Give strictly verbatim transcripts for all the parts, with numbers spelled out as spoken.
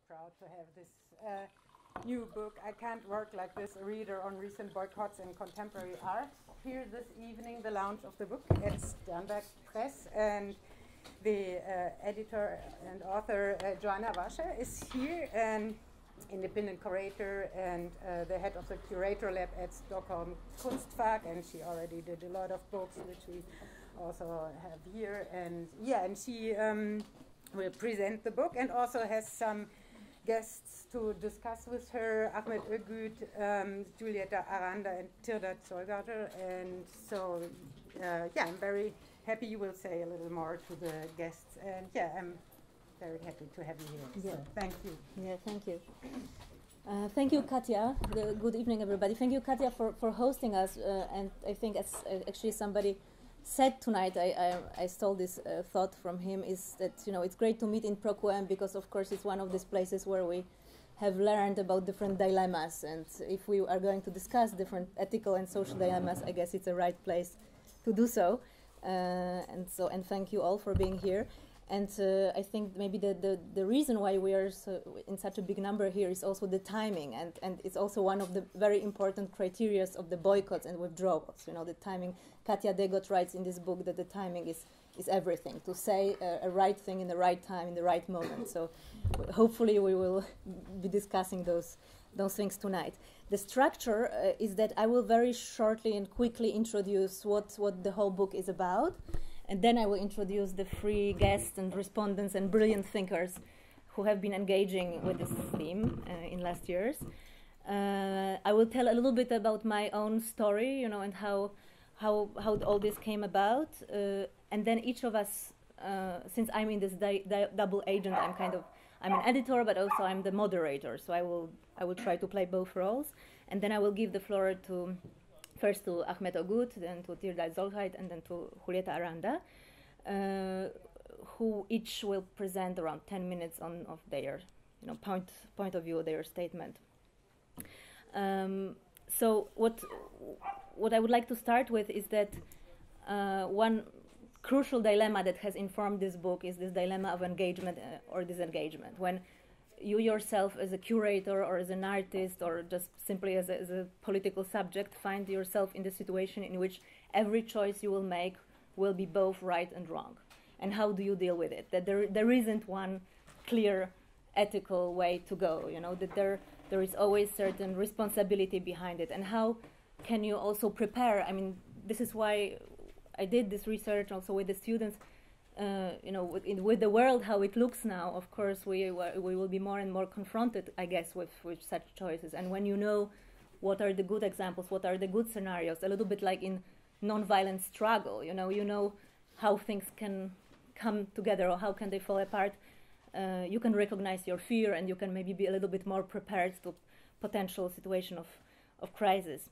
proud to have this uh, new book. I can't work like this, a reader on recent boycotts in contemporary art. Here this evening, the launch of the book at Sternberg Press, and the uh, editor and author uh, Joanna Warsza is here, and independent curator and uh, the head of the curator lab at Stockholm Kunstfag, and she already did a lot of books, which we also have here. And yeah, and she um, will present the book and also has some guests to discuss with her, Ahmet Öğüt, um, Julieta Aranda, and Tirdad Zolghadr. And so, uh, yeah, I'm very happy. You will say a little more to the guests. And yeah, I'm very happy to have you here. Yeah. So thank you. Yeah, thank you. Uh, thank you, Katja. The, good evening, everybody. Thank you, Katja, for, for hosting us. Uh, and I think, as uh, actually somebody said tonight, I, I, I stole this uh, thought from him, is that, you know, it's great to meet in ProQM because, of course, it's one of these places where we have learned about different dilemmas. And if we are going to discuss different ethical and social dilemmas, I guess it's a right place to do so. Uh, and so, and thank you all for being here. And uh, I think maybe the, the, the reason why we are so in such a big number here is also the timing, and, and it's also one of the very important criteria of the boycotts and withdrawals. You know, the timing. Katja Degot writes in this book that the timing is, is everything, to say uh, a right thing in the right time, in the right moment. So hopefully we will be discussing those, those things tonight. The structure uh, is that I will very shortly and quickly introduce what, what the whole book is about. And then I will introduce the three guests and respondents and brilliant thinkers who have been engaging with this theme uh, in last years. Uh, I will tell a little bit about my own story, you know, and how how how all this came about. Uh, and then each of us, uh, since I'm in this di di double agent, I'm kind of I'm an editor, but also I'm the moderator. So I will I will try to play both roles. And then I will give the floor to. First to Ahmet Öğüt, then to Tirdad Zolghadr, and then to Julieta Aranda, uh, who each will present around ten minutes on of their, you know, point point of view, their statement. Um, so what what I would like to start with is that uh, one crucial dilemma that has informed this book is this dilemma of engagement uh, or disengagement. When you yourself as a curator or as an artist or just simply as a, as a political subject find yourself in the situation in which every choice you will make will be both right and wrong. And how do you deal with it? That there, there isn't one clear ethical way to go, you know, that there, there is always certain responsibility behind it. And how can you also prepare? I mean, this is why I did this research also with the students. Uh, you know, with, in, with the world how it looks now, of course, we we will be more and more confronted, I guess, with, with such choices. And when you know what are the good examples, what are the good scenarios, a little bit like in non-violent struggle, you know, you know how things can come together or how can they fall apart. Uh, you can recognize your fear and you can maybe be a little bit more prepared to potential situation of, of crisis.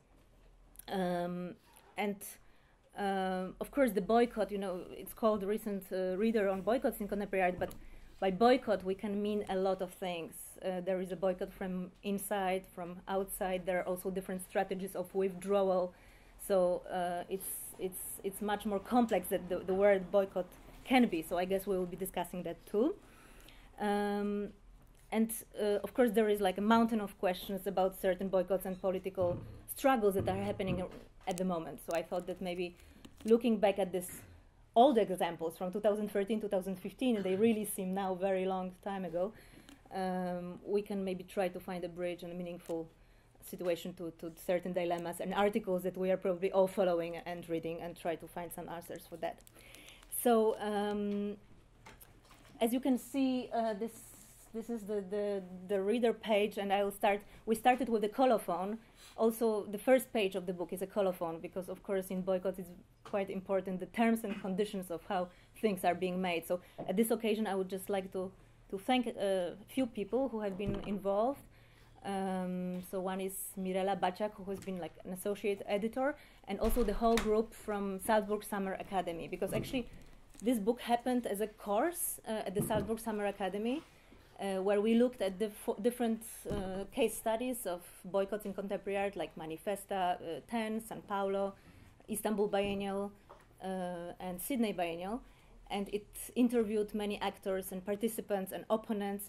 Um, and Um, of course, the boycott, you know, it's called the recent uh, reader on boycotts in contemporary art, but by boycott we can mean a lot of things. Uh, there is a boycott from inside, from outside. There are also different strategies of withdrawal. So uh, it's it's it's much more complex than the, the word boycott can be. So I guess we will be discussing that too. Um, and uh, of course, there is like a mountain of questions about certain boycotts and political struggles that are happening at the moment. So I thought that maybe looking back at this old examples from two thousand thirteen, two thousand fifteen, and they really seem now very long time ago, um, we can maybe try to find a bridge and a meaningful situation to, to certain dilemmas and articles that we are probably all following and reading and try to find some answers for that. So um, as you can see, uh, this this is the, the, the reader page, and I will start, we started with the colophon. Also, the first page of the book is a colophon because, of course, in boycotts it's quite important, the terms and conditions of how things are being made. So at this occasion, I would just like to, to thank a few people who have been involved. Um, so one is Mirela Baciak, who has been like an associate editor, and also the whole group from Salzburg Summer Academy, because actually this book happened as a course uh, at the Salzburg Summer Academy, Uh, where we looked at the different uh, case studies of boycotts in contemporary art, like Manifesta uh, ten, San Paulo, Istanbul Biennial, uh, and Sydney Biennial. And it interviewed many actors and participants and opponents.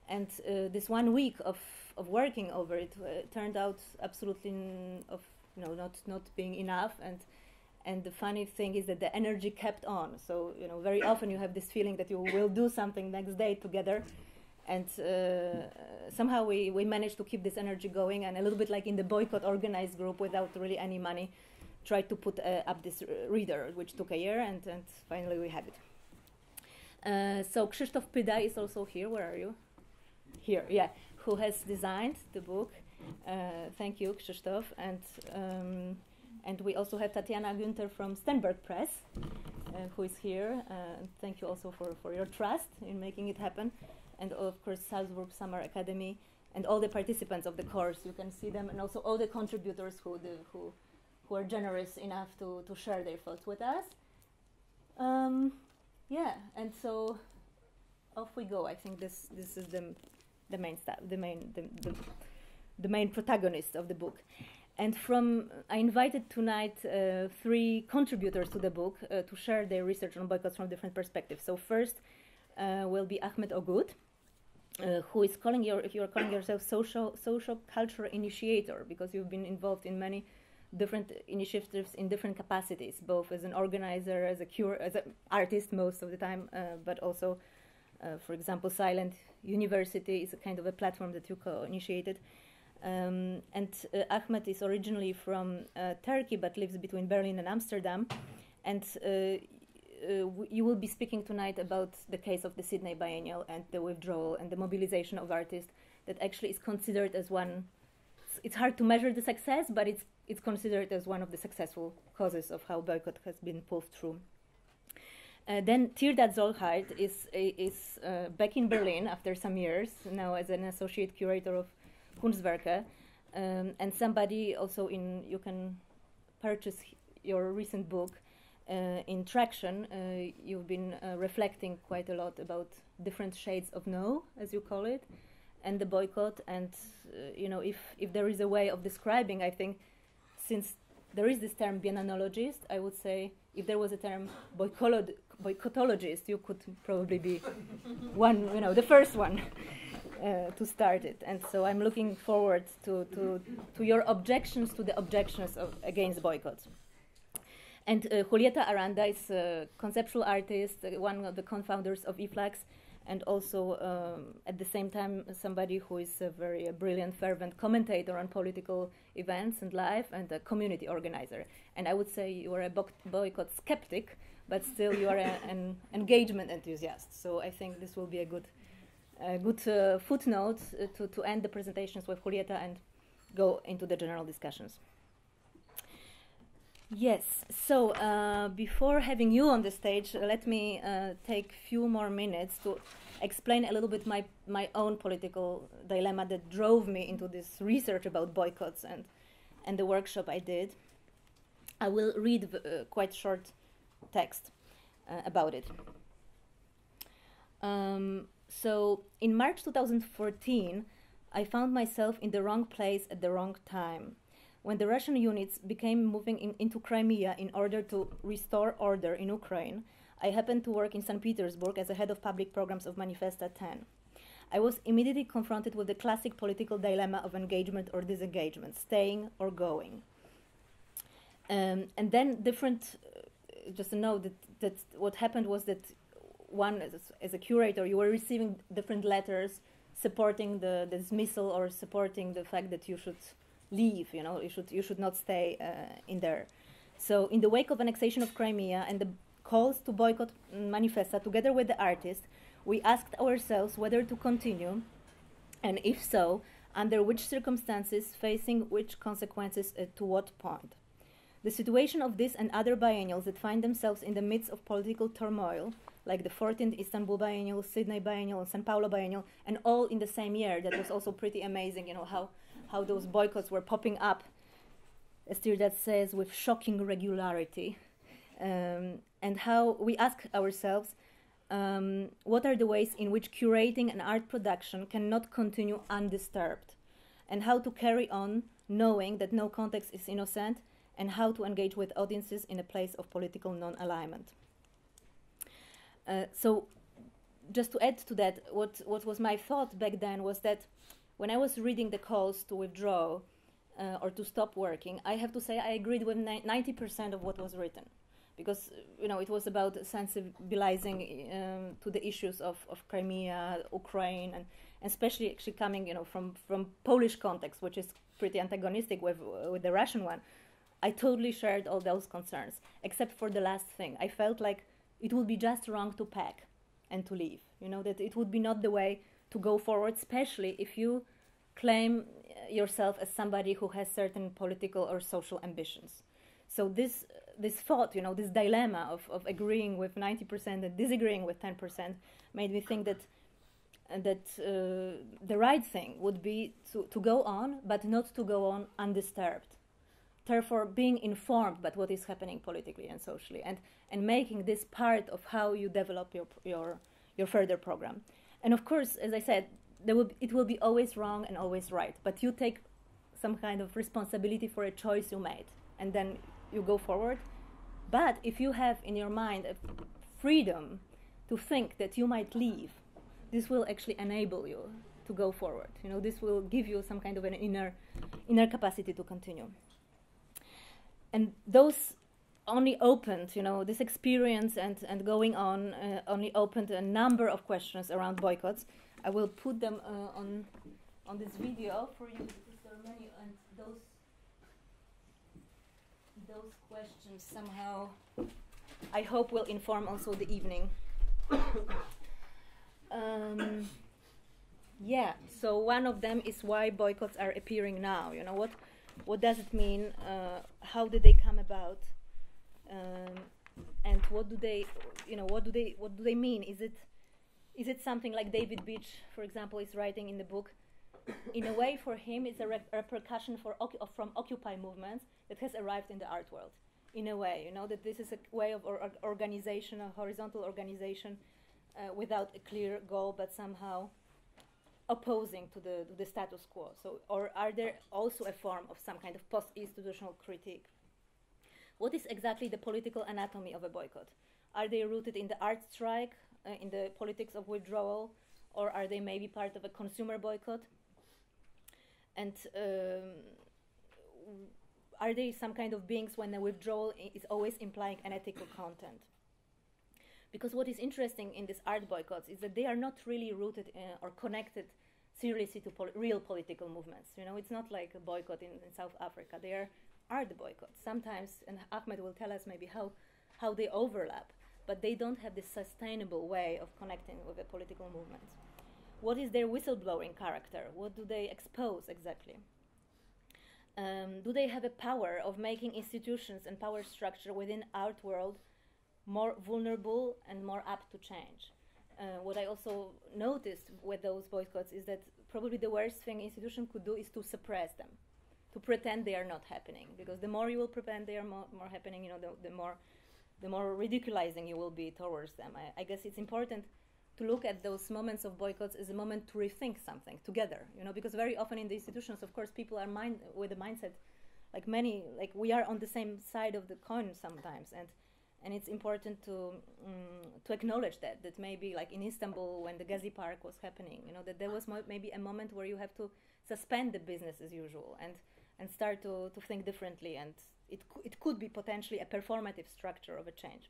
and uh, this one week of, of working over it uh, turned out absolutely n- of you know not not being enough, and and the funny thing is that the energy kept on. So you know very often you have this feeling that you will do something next day together, and uh, somehow we, we managed to keep this energy going, and a little bit like in the boycott organized group, without really any money, tried to put uh, up this uh, reader, which took a year, and, and finally we had it. Uh, so Krzysztof Pyda is also here. Where are you? Here, yeah. Who has designed the book? Uh, thank you, Krzysztof. And um, and we also have Tatiana Günther from Stenberg Press, uh, who is here. Uh, thank you also for, for your trust in making it happen. And of course, Salzburg Summer Academy, and all the participants of the course. You can see them, and also all the contributors who the, who who are generous enough to, to share their thoughts with us. Um, yeah, and so off we go. I think this this is the the main stuff, the main the, the, the main protagonist of the book. And from I invited tonight uh, three contributors to the book uh, to share their research on boycotts from different perspectives. So first uh, will be Ahmet Öğüt, uh, who is calling your if you are calling yourself social social culture initiator, because you've been involved in many different initiatives in different capacities, both as an organizer, as a cure, as an artist most of the time, uh, but also, uh, for example, Silent University is a kind of a platform that you co-initiated. Um, and uh, Ahmet is originally from uh, Turkey, but lives between Berlin and Amsterdam. And uh, uh, w- you will be speaking tonight about the case of the Sydney Biennial and the withdrawal and the mobilization of artists that actually is considered as one. It's hard to measure the success, but it's it's considered as one of the successful causes of how boycott has been pulled through. Uh, then Tirdad Zolghadr is is uh, back in Berlin after some years now as an associate curator of Kunstwerke, um, and somebody also in you can purchase your recent book uh, in Traction. Uh, you've been uh, reflecting quite a lot about different shades of no, as you call it, and the boycott. And uh, you know, if if there is a way of describing, I think, since there is this term biennanologist, I would say if there was a term boycolo- boycottologist, you could probably be one, you know, the first one uh, to start it. And so I'm looking forward to, to, to your objections to the objections of, against boycotts. And uh, Julieta Aranda is a conceptual artist, uh, one of the co-founders of eFlax, and also um, at the same time somebody who is a very uh, brilliant, fervent commentator on political events and life, and a community organizer. And I would say you are a bo- boycott skeptic, but still you are a, an engagement enthusiast. So I think this will be a good, a good uh, footnote uh, to, to end the presentations with Julieta and go into the general discussions. Yes, so uh, before having you on the stage, uh, let me uh, take a few more minutes to explain a little bit my, my own political dilemma that drove me into this research about boycotts and, and the workshop I did. I will read a uh, quite short text uh, about it. Um, so, in March two thousand fourteen, I found myself in the wrong place at the wrong time. When the Russian units began moving in, into Crimea in order to restore order in Ukraine, I happened to work in Saint Petersburg as a head of public programs of Manifesta ten. I was immediately confronted with the classic political dilemma of engagement or disengagement, staying or going. Um, and then different, uh, just to know that, that what happened was that one, as, as a curator, you were receiving different letters supporting the, the dismissal or supporting the fact that you should leave, you know, you should you should not stay uh, in there. So in the wake of annexation of Crimea and the calls to boycott Manifesta, together with the artists, we asked ourselves whether to continue, and if so, under which circumstances, facing which consequences, uh, to what point. The situation of this and other biennials that find themselves in the midst of political turmoil, like the fourteenth Istanbul Biennial, Sydney Biennial, and Sao Paulo Biennial, and all in the same year, that was also pretty amazing, you know, how how those boycotts were popping up, as Tirdad says, with shocking regularity. Um, and how we ask ourselves, um, what are the ways in which curating an art production cannot continue undisturbed? And how to carry on knowing that no context is innocent, and how to engage with audiences in a place of political non-alignment. Uh, so just to add to that, what, what was my thought back then was that when I was reading the calls to withdraw uh, or to stop working, I have to say I agreed with ninety percent of what was written. Because, you know, it was about sensibilizing um, to the issues of, of Crimea, Ukraine, and, and especially actually coming, you know, from, from Polish context, which is pretty antagonistic with, uh, with the Russian one. I totally shared all those concerns, except for the last thing. I felt like it would be just wrong to pack and to leave. You know, that it would be not the way to go forward, especially if you claim yourself as somebody who has certain political or social ambitions. So this this thought, you know, this dilemma of, of agreeing with ninety percent and disagreeing with ten percent made me think that uh, that uh, the right thing would be to, to go on, but not to go on undisturbed. Therefore, being informed about what is happening politically and socially, and, and making this part of how you develop your your your further program. And of course, as I said, there will be, it will be always wrong and always right, but you take some kind of responsibility for a choice you made, and then you go forward. But if you have in your mind a freedom to think that you might leave, this will actually enable you to go forward. You know, this will give you some kind of an inner inner capacity to continue. And those only opened, you know, this experience and, and going on uh, only opened a number of questions around boycotts. I will put them uh, on on this video for you because there are many, and those those questions somehow, I hope, will inform also the evening. um, yeah. So one of them is why boycotts are appearing now. You know, what what does it mean? Uh, how did they come about? Um, and what do they, you know, what do they what do they mean? Is it Is it something like David Beech, for example, is writing in the book? In a way, for him, it's a re repercussion for ocu from Occupy movements that has arrived in the art world. In a way, you know, that this is a way of or organization, a horizontal organization, uh, without a clear goal, but somehow opposing to the, to the status quo. So, or are there also a form of some kind of post-institutional critique? What is exactly the political anatomy of a boycott? Are they rooted in the art strike, Uh, in the politics of withdrawal, or are they maybe part of a consumer boycott? And um, are they some kind of beings when the withdrawal is always implying an ethical content? Because what is interesting in these art boycotts is that they are not really rooted uh, or connected seriously to pol real political movements. You know, it's not like a boycott in, in South Africa. They are art boycotts. Sometimes, and Ahmet will tell us maybe how, how they overlap, but they don't have this sustainable way of connecting with a political movement. What is their whistleblowing character? What do they expose exactly? Um, do they have a power of making institutions and power structure within art world more vulnerable and more apt to change? Uh, what I also noticed with those boycotts is that probably the worst thing institution could do is to suppress them, to pretend they are not happening, because the more you will pretend they are more, more happening, you know, the, the more the more ridiculizing you will be towards them. I, I guess it's important to look at those moments of boycotts as a moment to rethink something together, you know, because very often in the institutions, of course, people are mind with a mindset, like many, like we are on the same side of the coin sometimes, and and it's important to um, to acknowledge that, that maybe like in Istanbul when the Gezi Park was happening, you know, that there was mo maybe a moment where you have to suspend the business as usual and, and start to, to think differently, and It, co it could be potentially a performative structure of a change.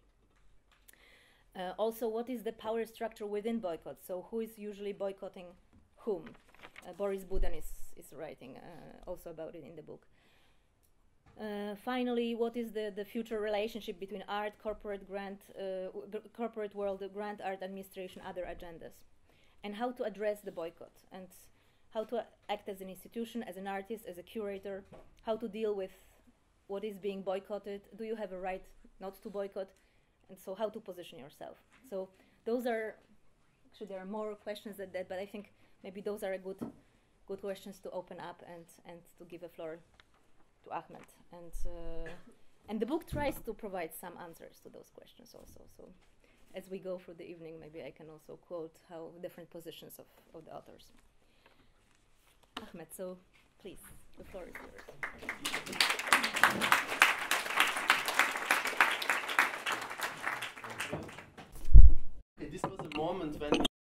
Uh, also, what is the power structure within boycotts? So who is usually boycotting whom? Uh, Boris Buden is, is writing uh, also about it in the book. Uh, finally, what is the, the future relationship between art, corporate grant, uh, corporate world, grant art administration, other agendas? And how to address the boycott, and how to act as an institution, as an artist, as a curator, how to deal with what is being boycotted, do you have a right not to boycott, and so how to position yourself. So those are, actually there are more questions than that, but I think maybe those are a good good questions to open up and, and to give a floor to Ahmet. And, uh, and the book tries to provide some answers to those questions also. So as we go through the evening, maybe I can also quote how different positions of, of the authors. Ahmet, so please, the floor is yours. This was a moment when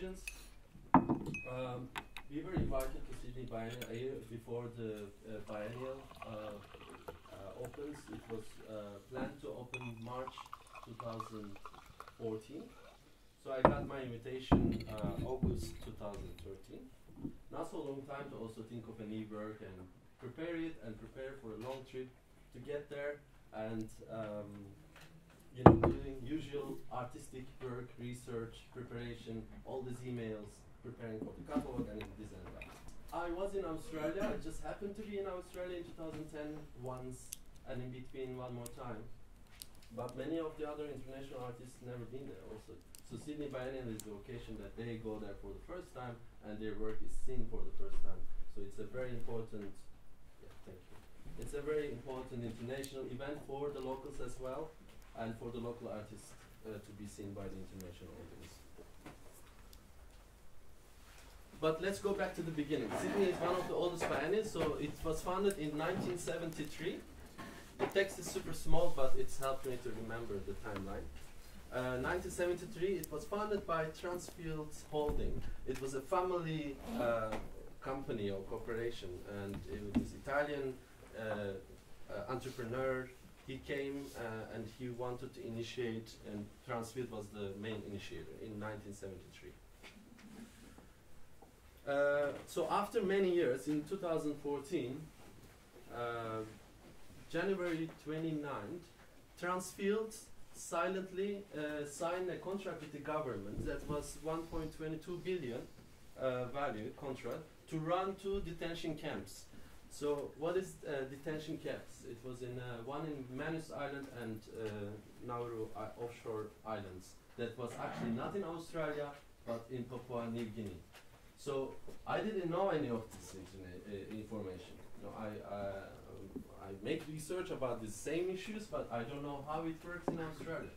questions. Um, we were invited to Sydney Biennial a year before the uh, Biennial uh, uh, opens. It was uh, planned to open March two thousand fourteen. So I got my invitation uh, August two thousand thirteen. Not so long time to also think of a new work and prepare it and prepare for a long trip to get there and um, you know, doing usual artistic work, research, preparation, all these emails, preparing for the catalog and this and that. I was in Australia. I just happened to be in Australia in two thousand ten once and in between one more time. But many of the other international artists never been there also. So Sydney Biennial is the occasion that they go there for the first time and their work is seen for the first time. So it's a very important, yeah, thank you. It's a very important international event for the locals as well and for the local artists uh, to be seen by the international audience. But let's go back to the beginning. Sydney is one of the oldest biennials, so it was founded in nineteen seventy-three. The text is super small, but it's helped me to remember the timeline. Uh, nineteen seventy-three, it was founded by Transfields Holding. It was a family uh, company or corporation, and it was Italian uh, uh, entrepreneur. He came uh, and he wanted to initiate, and Transfield was the main initiator in nineteen seventy-three. Uh, so after many years, in two thousand fourteen, uh, January twenty-ninth, Transfield silently uh, signed a contract with the government that was one point two two billion uh, value contract to run two detention camps. So what is uh, detention camps? It was in uh, one in Manus Island and uh, Nauru uh, offshore islands. That was actually not in Australia, but in Papua New Guinea. So I didn't know any of this uh, information. You know, I, uh, um, I make research about the same issues, but I don't know how it works in Australia.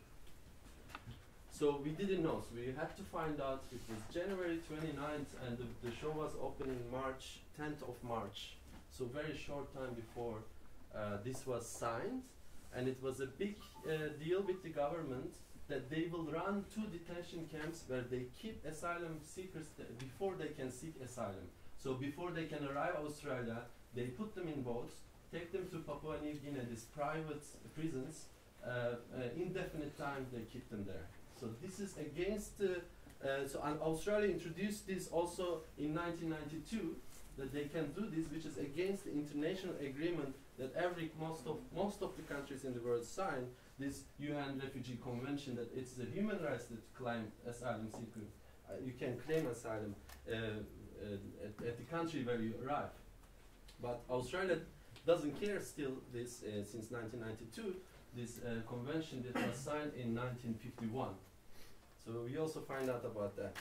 So we didn't know, so we had to find out. It was January twenty-ninth, and the, the show was opening March, tenth of March. So very short time before uh, this was signed, and it was a big uh, deal with the government that they will run two detention camps where they keep asylum seekers before they can seek asylum. So before they can arrive Australia, they put them in boats, take them to Papua New Guinea, these private prisons, uh, uh, indefinite time they keep them there. So this is against, uh, uh, so and Australia introduced this also in nineteen ninety-two, that they can do this, which is against the international agreement that every, most of, most of the countries in the world sign, this U N Refugee Convention, that it's the human rights that claim asylum seeker. Uh, you can claim asylum uh, uh, at, at the country where you arrive. But Australia doesn't care still this uh, since nineteen ninety-two, this uh, convention that was signed in nineteen fifty-one. So we also find out about that.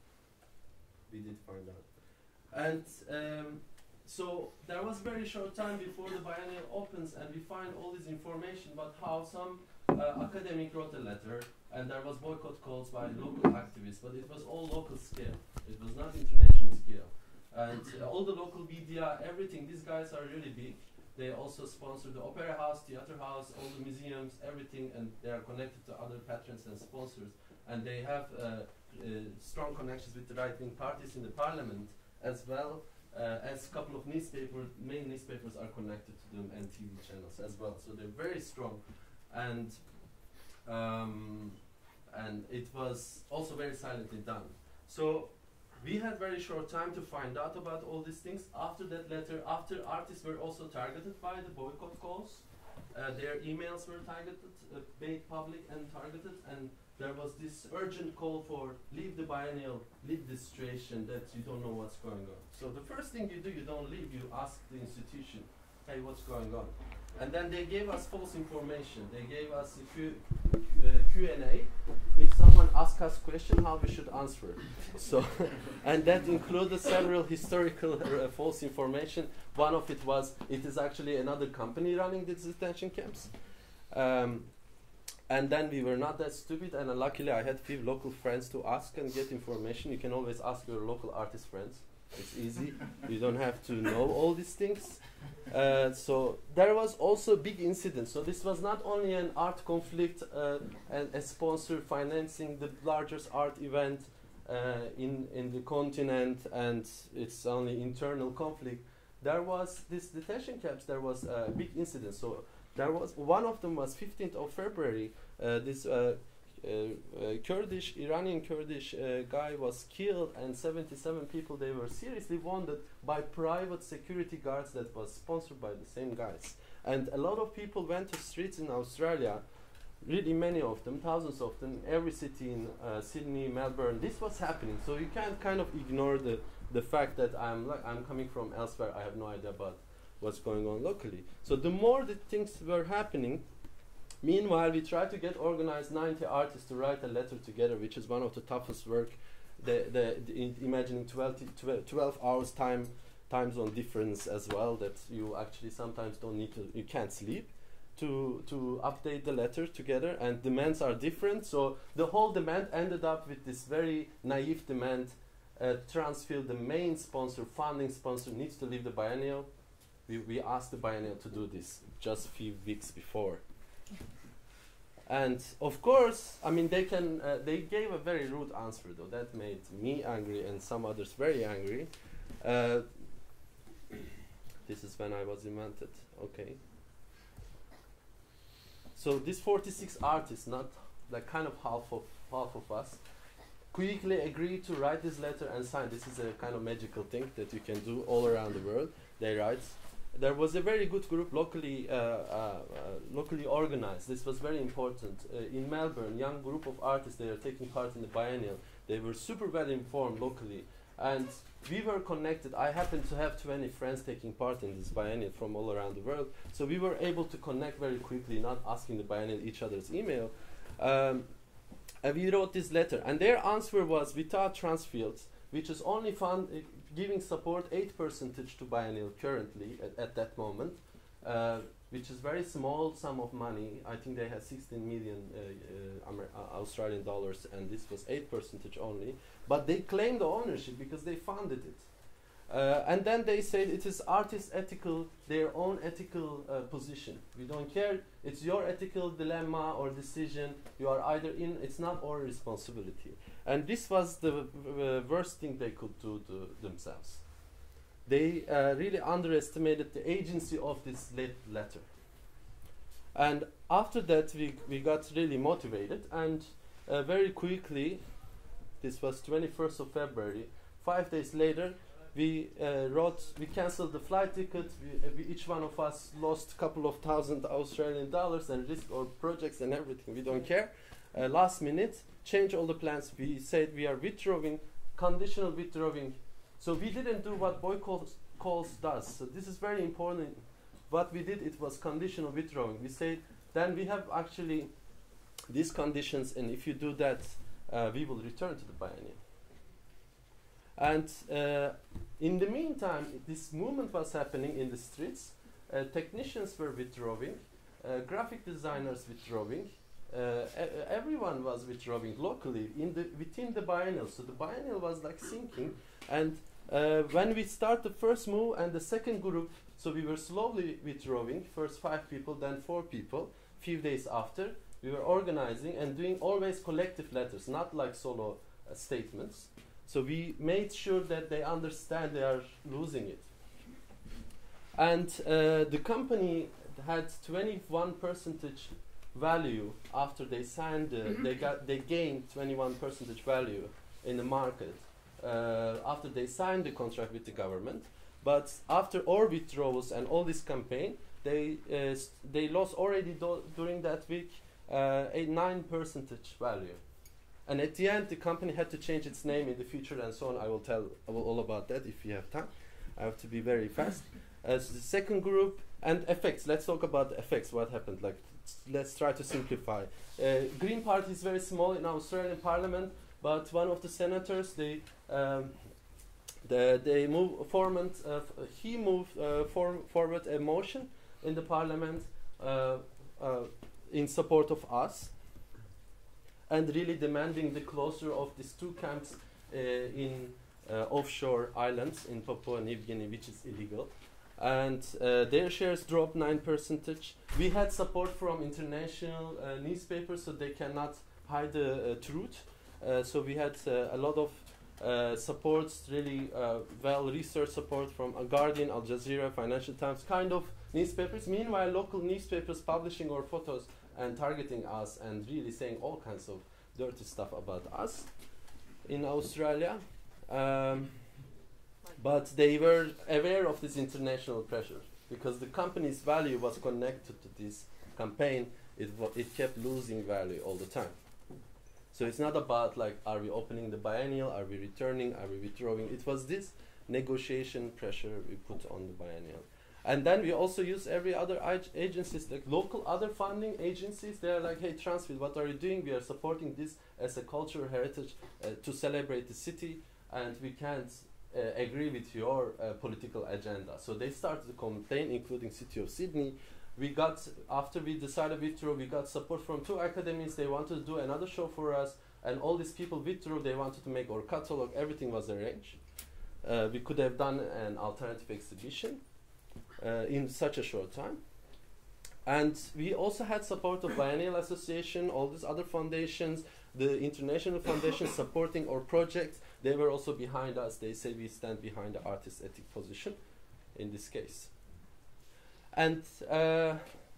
We did find out. And um, so there was very short time before the biennial opens, and we find all this information about how some uh, academic wrote a letter, and there was boycott calls by local activists, but it was all local scale. It was not international scale. And uh, all the local media, everything, these guys are really big. They also sponsor the Opera House, Theater House, all the museums, everything, and they are connected to other patrons and sponsors. And they have uh, uh, strong connections with the right-wing parties in the parliament, as well uh, as a couple of newspapers, main newspapers are connected to them, and T V channels as well. So they're very strong. And, um, and it was also very silently done. So we had very short time to find out about all these things. After that letter, after artists were also targeted by the boycott calls, uh, their emails were targeted, uh, made public and targeted, and there was this urgent call for leave the biennial, leave the situation, that you don't know what's going on. So the first thing you do, you don't leave, you ask the institution, hey, what's going on? And then they gave us false information. They gave us a Q, uh, Q and A. If someone asks us a question, how we should answer. So, and that included several historical uh, false information. One of it was, it is actually another company running these detention camps. Um, and then we were not that stupid, and uh, luckily I had few local friends to ask and get information. You can always ask your local artist friends. It's easy. You don't have to know all these things. Uh, so there was also a big incident. So this was not only an art conflict uh, and a sponsor financing the largest art event. uh, in in the continent, and it's only internal conflict. There was this detention camps. There was a big incident. So there was one of them was fifteenth of February. Uh, this uh, uh, uh, Kurdish Iranian Kurdish uh, guy was killed, and seventy-seven people, they were seriously wounded by private security guards that was sponsored by the same guys. And a lot of people went to streets in Australia. Really many of them, thousands of them, every city in uh, Sydney, Melbourne. This was happening. So you can't kind of ignore the the fact that I'm like I'm coming from elsewhere. I have no idea about what's going on locally. So the more the things were happening, meanwhile we tried to get organized ninety artists to write a letter together, which is one of the toughest work. The, the, the in imagining twelve, twelve hours time time zone difference as well, that you actually sometimes don't need to, you can't sleep to to update the letter together, and demands are different. So the whole demand ended up with this very naive demand. Uh, Transfield, the main sponsor, funding sponsor, needs to leave the biennial. We, we asked the biennial to do this just a few weeks before. And of course, I mean, they can. Uh, they gave a very rude answer, though. That made me angry and some others very angry. Uh, this is when I was invented. Okay. So these forty-six artists, not like kind of half of half of us, quickly agreed to write this letter and sign. This is a kind of magical thing that you can do all around the world. They write. There was a very good group locally uh, uh, uh, locally organized. This was very important. Uh, in Melbourne, young group of artists, they are taking part in the biennial. They were super well informed locally. And we were connected. I happened to have twenty friends taking part in this biennial from all around the world. So we were able to connect very quickly, not asking the biennial each other's email. Um, and we wrote this letter. And their answer was, without Transfields, which is only fund, uh, giving support eight percentage to biennial currently at, at that moment, uh, which is very small sum of money. I think they had sixteen million uh, uh, Amer uh, Australian dollars, and this was eight percentage only. But they claimed the ownership because they funded it. Uh, and then they said it is artist ethical, their own ethical uh, position. We don't care, it's your ethical dilemma or decision. You are either in, it's not our responsibility. And this was the uh, worst thing they could do to themselves. They uh, really underestimated the agency of this late letter. And after that, we, we got really motivated, and uh, very quickly, this was twenty-first of February, five days later, we uh, wrote, we cancelled the flight ticket. We, uh, we, each one of us lost a couple of thousand Australian dollars and risked our projects and everything. We don't care. Uh, last minute, change all the plans. We said we are withdrawing, conditional withdrawing. So we didn't do what Boycotts calls does. So this is very important. What we did, it was conditional withdrawing. We said, then we have actually these conditions, and if you do that, uh, we will return to the biennial. And uh, in the meantime, this movement was happening in the streets. Uh, technicians were withdrawing, uh, graphic designers withdrawing. Uh, e everyone was withdrawing locally in the within the biennial. So the biennial was like sinking. And uh, when we start the first move and the second group, so we were slowly withdrawing. First five people, then four people. Few days after, we were organizing and doing always collective letters, not like solo uh, statements. So we made sure that they understand they are losing it. And uh, the company had twenty-one percentage value after they signed. Uh, they got they gained twenty-one percentage value in the market uh, after they signed the contract with the government. But after all withdrawals and all this campaign, they uh, they lost already do during that week uh, a nine percentage value. And at the end, the company had to change its name in the future and so on. I will tell all about that if you have time. I have to be very fast. As uh, so the second group, and effects. Let's talk about the effects, what happened. Like, let's try to simplify. Uh, Green Party is very small in Australian Parliament, but one of the senators, they, um, the, they move formed, uh, f he moved uh, for forward a motion in the Parliament uh, uh, in support of us, and really demanding the closure of these two camps uh, in uh, offshore islands in Papua New Guinea, which is illegal. And uh, their shares dropped nine percentage. We had support from international uh, newspapers, so they cannot hide the uh, truth. Uh, so we had uh, a lot of uh, supports really uh, well research support from a Guardian, Al Jazeera, Financial Times, kind of newspapers. Meanwhile, local newspapers publishing our photos and targeting us and really saying all kinds of dirty stuff about us in Australia. Um, but they were aware of this international pressure because the company's value was connected to this campaign. It, it kept losing value all the time. So it's not about like, are we opening the biennial, are we returning, are we withdrawing? It was this negotiation pressure we put on the biennial. And then we also use every other agencies, like local other funding agencies. They're like, hey, Transfield, what are you doing? We are supporting this as a cultural heritage uh, to celebrate the city, and we can't uh, agree with your uh, political agenda. So they started to complain, including City of Sydney. We got, after we decided withdraw, we got support from two academies. They wanted to do another show for us, and all these people withdrew. They wanted to make our catalog. Everything was arranged. Uh, we could have done an alternative exhibition uh, in such a short time. And we also had support of Biennial Association, all these other foundations, the international foundations supporting our project. They were also behind us. They say we stand behind the artist's ethic position in this case. And uh,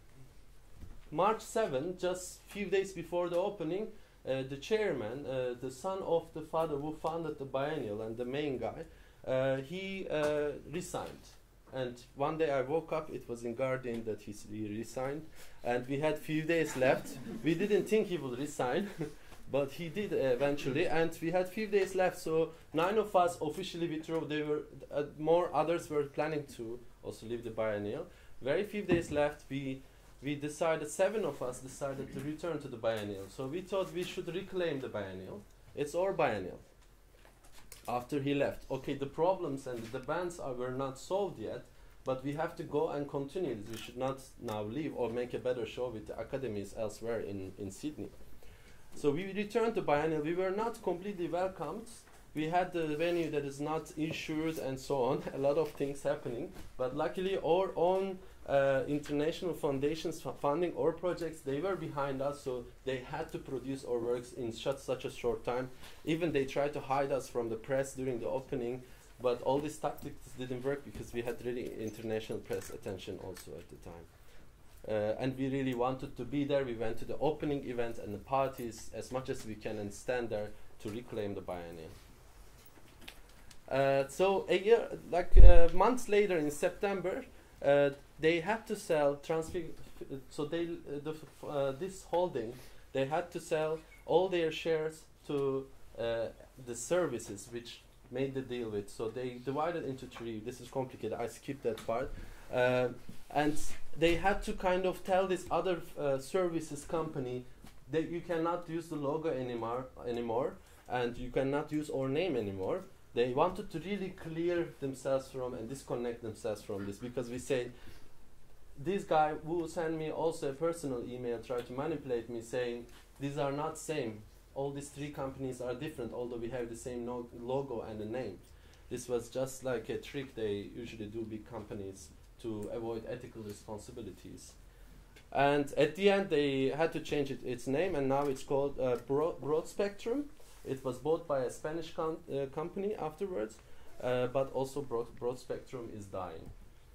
March seventh, just a few days before the opening, uh, the chairman, uh, the son of the father who founded the biennial and the main guy, uh, he uh, resigned. And one day I woke up, it was in Guardian that he, he resigned, and we had few days left. We didn't think he would resign, but he did uh, eventually, and we had few days left, so nine of us officially withdrew. They were, uh, more others were planning to also leave the biennial. Very few days left, we we decided, seven of us decided to return to the biennial. So we thought we should reclaim the biennial. It's our biennial. After he left, okay, the problems and the demands are were not solved yet, but we have to go and continue this. We should not now leave or make a better show with the academies elsewhere in, in Sydney. So we returned to biennial. We were not completely welcomed. We had the venue that is not insured and so on, a lot of things happening. But luckily our own uh, international foundations f funding our projects, they were behind us, so they had to produce our works in such, such a short time. Even they tried to hide us from the press during the opening, but all these tactics didn't work because we had really international press attention also at the time. Uh, and we really wanted to be there. We went to the opening event and the parties as much as we can and stand there to reclaim the biennial. Uh, so a year, like uh, months later in September, uh, they had to sell transfig. So they, uh, the f uh, this holding, they had to sell all their shares to uh, the services which made the deal with. So they divided into three. This is complicated. I skipped that part. Uh, and they had to kind of tell this other uh, services company that you cannot use the logo anymore, anymore, and you cannot use our name anymore. They wanted to really clear themselves from and disconnect themselves from this, because we say, this guy who sent me also a personal email tried to manipulate me saying, these are not same. All these three companies are different, although we have the same no logo and a name. This was just like a trick they usually do, big companies, to avoid ethical responsibilities. And at the end, they had to change it, its name, and now it's called uh, Broad, Broad Spectrum. It was bought by a Spanish com uh, company afterwards, uh, but also Broad, Broad Spectrum is dying.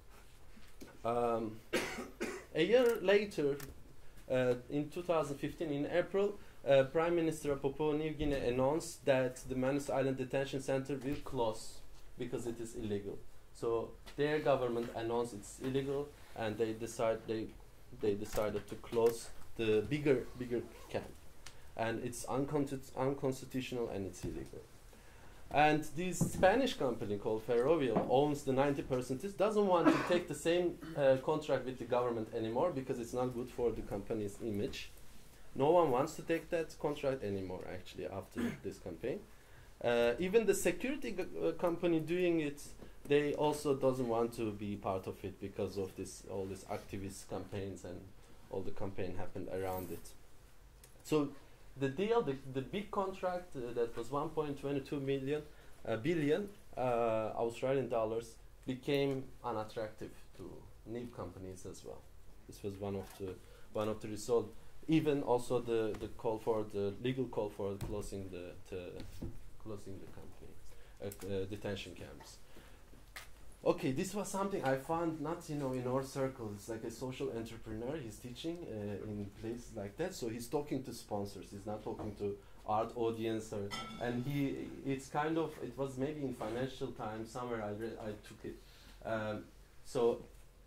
Um, a year later, uh, in two thousand fifteen, in April, uh, Prime Minister of Papua New Guinea announced that the Manus Island Detention Center will close because it is illegal. So their government announced it's illegal, and they decide they they decided to close the bigger bigger camp. And it's unconstitutional and it's illegal. And this Spanish company called Ferrovial owns the ninety percent. This doesn't want to take the same uh, contract with the government anymore because it's not good for the company's image. No one wants to take that contract anymore, actually, after this campaign. Uh, even the security g uh, company doing it, they also doesn't want to be part of it because of this, all these activist campaigns and all the campaign happened around it. So the deal, the, the big contract uh, that was one point two two million uh, billion uh, Australian dollars became unattractive to new companies as well. This was one of the one of the results. Even also the the call for the legal call for closing the, the closing the company, uh, uh, detention camps. Okay, this was something I found not, you know, in our circle. It's like a social entrepreneur. He's teaching uh, in places like that. So he's talking to sponsors. He's not talking to art audience. Or, and he, it's kind of, it was maybe in Financial Times somewhere I, re I took it. Um, so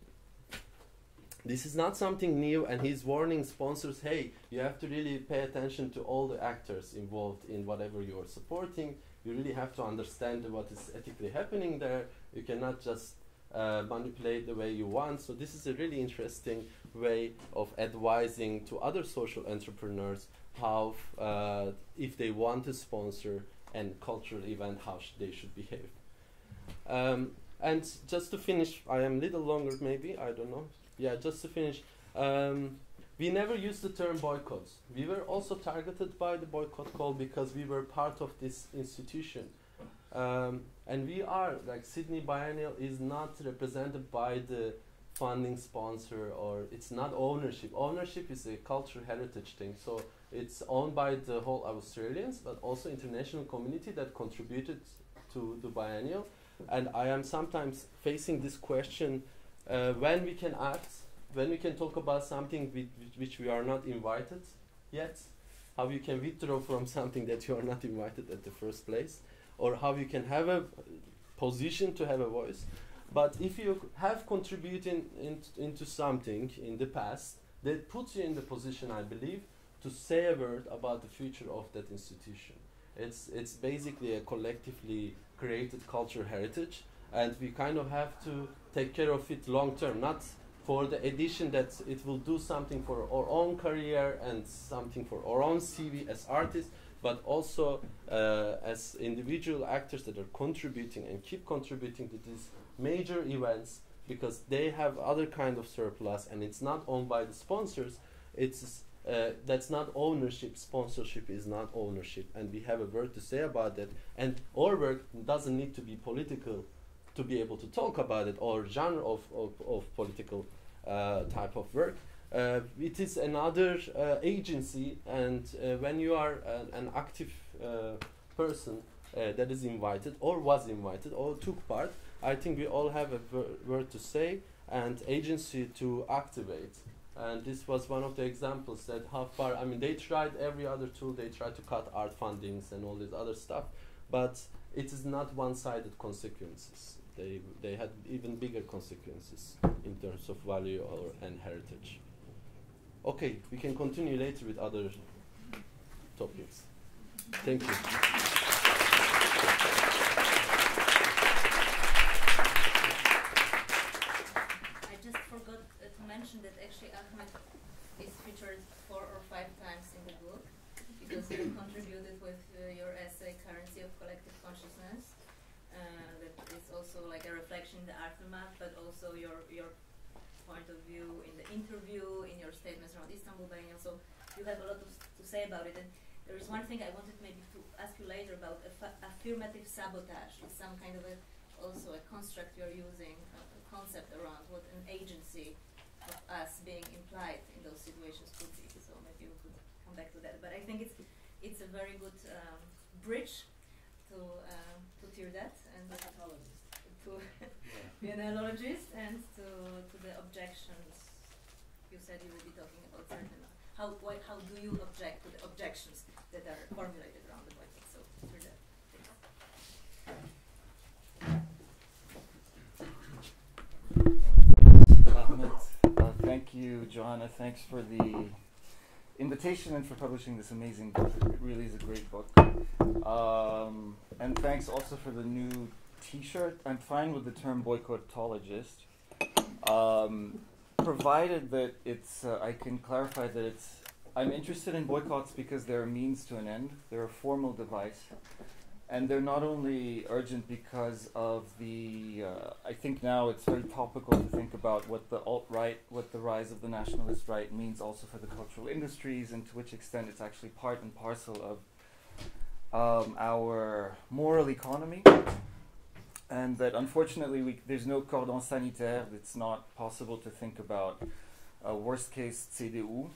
this is not something new, and he's warning sponsors, hey, you have to really pay attention to all the actors involved in whatever you are supporting. You really have to understand what is ethically happening there. You cannot just uh, manipulate the way you want. So this is a really interesting way of advising to other social entrepreneurs how, uh, if they want to sponsor a cultural event, how sh they should behave. Um, and just to finish, I am a little longer maybe, I don't know. Yeah, just to finish. Um, We never used the term boycotts. We were also targeted by the boycott call because we were part of this institution. Um, and we are, like Sydney Biennial is not represented by the funding sponsor, or it's not ownership. Ownership is a cultural heritage thing. So it's owned by the whole Australians, but also international community that contributed to the biennial. And I am sometimes facing this question, uh, when we can act, when we can talk about something with, with which we are not invited yet, how you can withdraw from something that you are not invited at the first place, or how you can have a position to have a voice. But if you have contributed in, into something in the past, that puts you in the position, I believe, to say a word about the future of that institution. It's, it's basically a collectively created cultural heritage, and we kind of have to take care of it long term, not for the edition that it will do something for our own career and something for our own C V as artists, but also uh, as individual actors that are contributing and keep contributing to these major events, because they have other kind of surplus and it's not owned by the sponsors. It's uh, that's not ownership. Sponsorship is not ownership, and we have a word to say about that. And our work doesn't need to be political to be able to talk about it, or genre of, of, of political uh, type of work. Uh, it is another uh, agency, and uh, when you are an, an active uh, person uh, that is invited, or was invited, or took part, I think we all have a word to say and agency to activate. And this was one of the examples that how far, I mean, they tried every other tool, they tried to cut art fundings and all this other stuff, but it is not one-sided consequences. They, they had even bigger consequences in terms of value or, and heritage. Okay, we can continue later with other topics. Thank you. I just forgot uh, to mention that actually Ahmet is featured four or five times in the book, because you contributed with uh, your essay Currency of Collective Consciousness. Uh, that is also like a reflection in the aftermath, but also your your point of view in the interview, in your statements around Istanbul Biennial. So you have a lot of to say about it. And there is one thing I wanted maybe to ask you later about affirmative sabotage. It's some kind of a also a construct you're using, a, a concept around what an agency of us being implied in those situations could be. So maybe we could come back to that. But I think it's it's a very good um, bridge to uh, to Tirdad and to be an analogist and to to the objections. You said you will be talking about certain. How why, how do you object to the objections that are formulated around the boycott? So Tirdad. Ahmet, uh, thank you, Joanna. Thanks for the invitation and for publishing this amazing book. It really is a great book. Um, and thanks also for the new T-shirt. I'm fine with the term boycottologist, um, provided that it's. Uh, I can clarify that it's. I'm interested in boycotts because they're a means to an end. They're a formal device. And they're not only urgent because of the, uh, I think now it's very topical to think about what the alt-right, what the rise of the nationalist right means also for the cultural industries, and to which extent it's actually part and parcel of um, our moral economy. And that unfortunately we, there's no cordon sanitaire. It's not possible to think about a worst case C D U.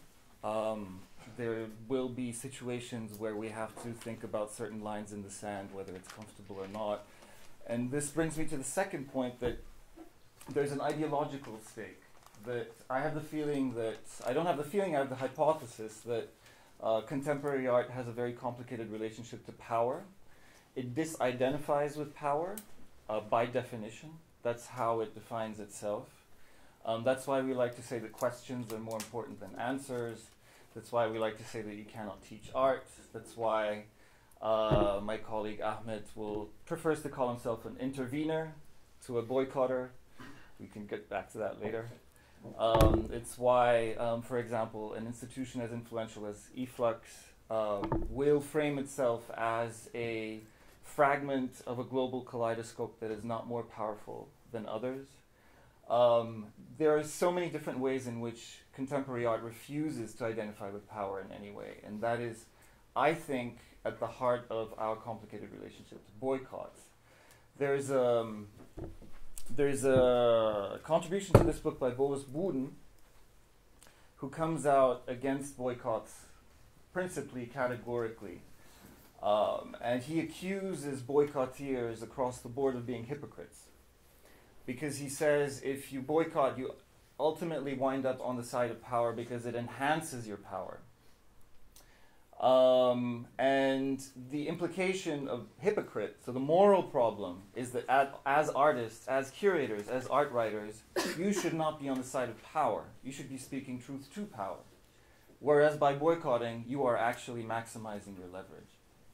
Um, there will be situations where we have to think about certain lines in the sand, whether it's comfortable or not. And this brings me to the second point, that there's an ideological stake. That I have the feeling that, I don't have the feeling, I have the hypothesis that uh, contemporary art has a very complicated relationship to power. It disidentifies with power uh, by definition. That's how it defines itself. Um, that's why we like to say that questions are more important than answers. That's why we like to say that you cannot teach art. That's why uh, my colleague Ahmet will prefers to call himself an intervener to a boycotter. We can get back to that later. Um, it's why, um, for example, an institution as influential as E F L U X um, will frame itself as a fragment of a global kaleidoscope that is not more powerful than others. Um, there are so many different ways in which contemporary art refuses to identify with power in any way, and that is, I think, at the heart of our complicated relationship to boycotts. There's um, there's a contribution to this book by Boris Buden, who comes out against boycotts principally categorically, um, and he accuses boycotteers across the board of being hypocrites. Because he says if you boycott, you ultimately wind up on the side of power because it enhances your power. Um, and the implication of hypocrite, so the moral problem, is that ad, as artists, as curators, as art writers, you should not be on the side of power. You should be speaking truth to power. Whereas by boycotting, you are actually maximizing your leverage.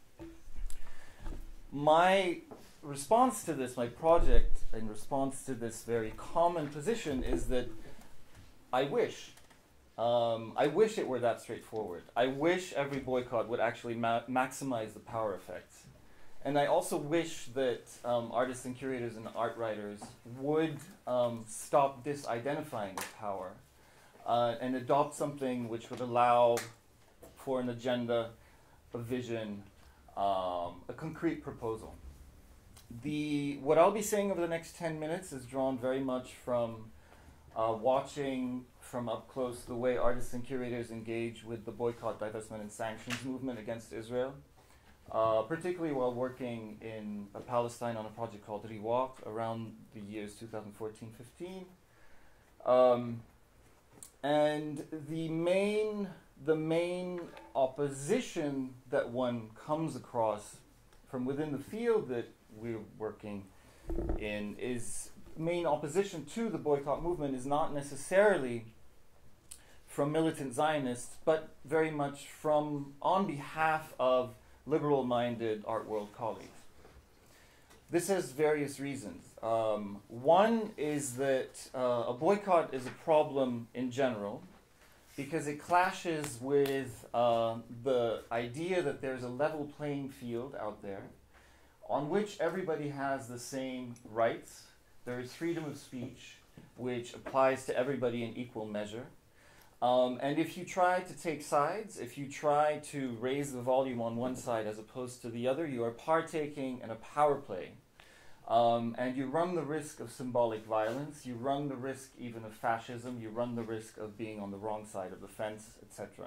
My response to this, my project in response to this very common position, is that I wish, um, I wish it were that straightforward. I wish every boycott would actually ma maximize the power effects. And I also wish that um, artists and curators and art writers would um, stop disidentifying with power uh, and adopt something which would allow for an agenda, a vision, um, a concrete proposal. The, what I'll be saying over the next ten minutes is drawn very much from uh, watching from up close the way artists and curators engage with the boycott, divestment, and sanctions movement against Israel, uh, particularly while working in uh, Palestine on a project called Riwaq around the years two thousand fourteen fifteen. Um, and the main, the main opposition that one comes across from within the field that we're working in is main opposition to the boycott movement is not necessarily from militant Zionists, but very much from on behalf of liberal-minded art world colleagues. This has various reasons. Um, one is that uh, a boycott is a problem in general because it clashes with uh, the idea that there's a level playing field out there on which everybody has the same rights. There is freedom of speech, which applies to everybody in equal measure. Um, and if you try to take sides, if you try to raise the volume on one side as opposed to the other, you are partaking in a power play. Um, and you run the risk of symbolic violence, you run the risk even of fascism, you run the risk of being on the wrong side of the fence, et cetera.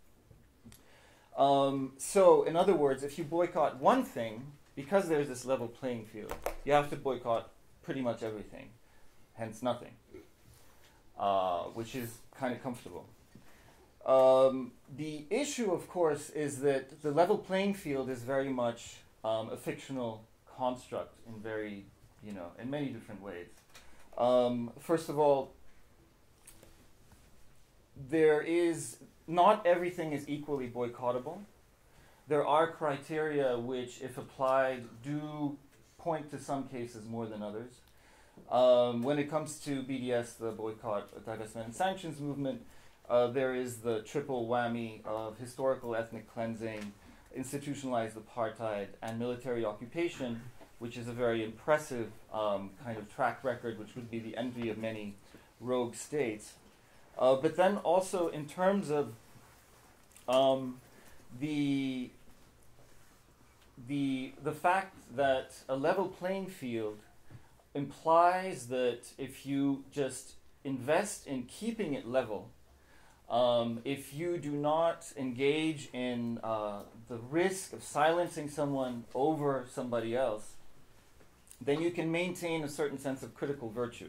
Um, so, in other words, if you boycott one thing, because there's this level playing field, you have to boycott pretty much everything, hence nothing, uh, which is kind of comfortable. Um, the issue, of course, is that the level playing field is very much um, a fictional construct in very, you know, in many different ways. Um, first of all, there is, not everything is equally boycottable. There are criteria which, if applied, do point to some cases more than others. Um, when it comes to B D S, the boycott, divestment, and sanctions movement, uh, there is the triple whammy of historical ethnic cleansing, institutionalized apartheid, and military occupation, which is a very impressive um, kind of track record, which would be the envy of many rogue states. Uh, but then also in terms of um, the the the fact that a level playing field implies that if you just invest in keeping it level, Um, if you do not engage in uh, the risk of silencing someone over somebody else, then you can maintain a certain sense of critical virtue.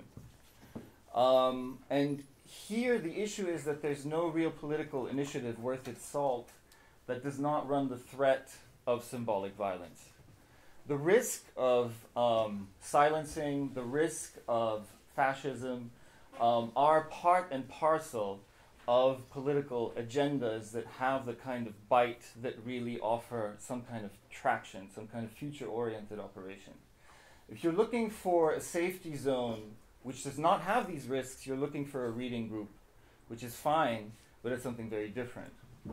Um, and here the issue is that there's no real political initiative worth its salt that does not run the threat of symbolic violence. The risk of um, silencing, the risk of fascism um, are part and parcel of political agendas that have the kind of bite that really offer some kind of traction, some kind of future-oriented operation. If you're looking for a safety zone which does not have these risks, you're looking for a reading group, which is fine, but it's something very different.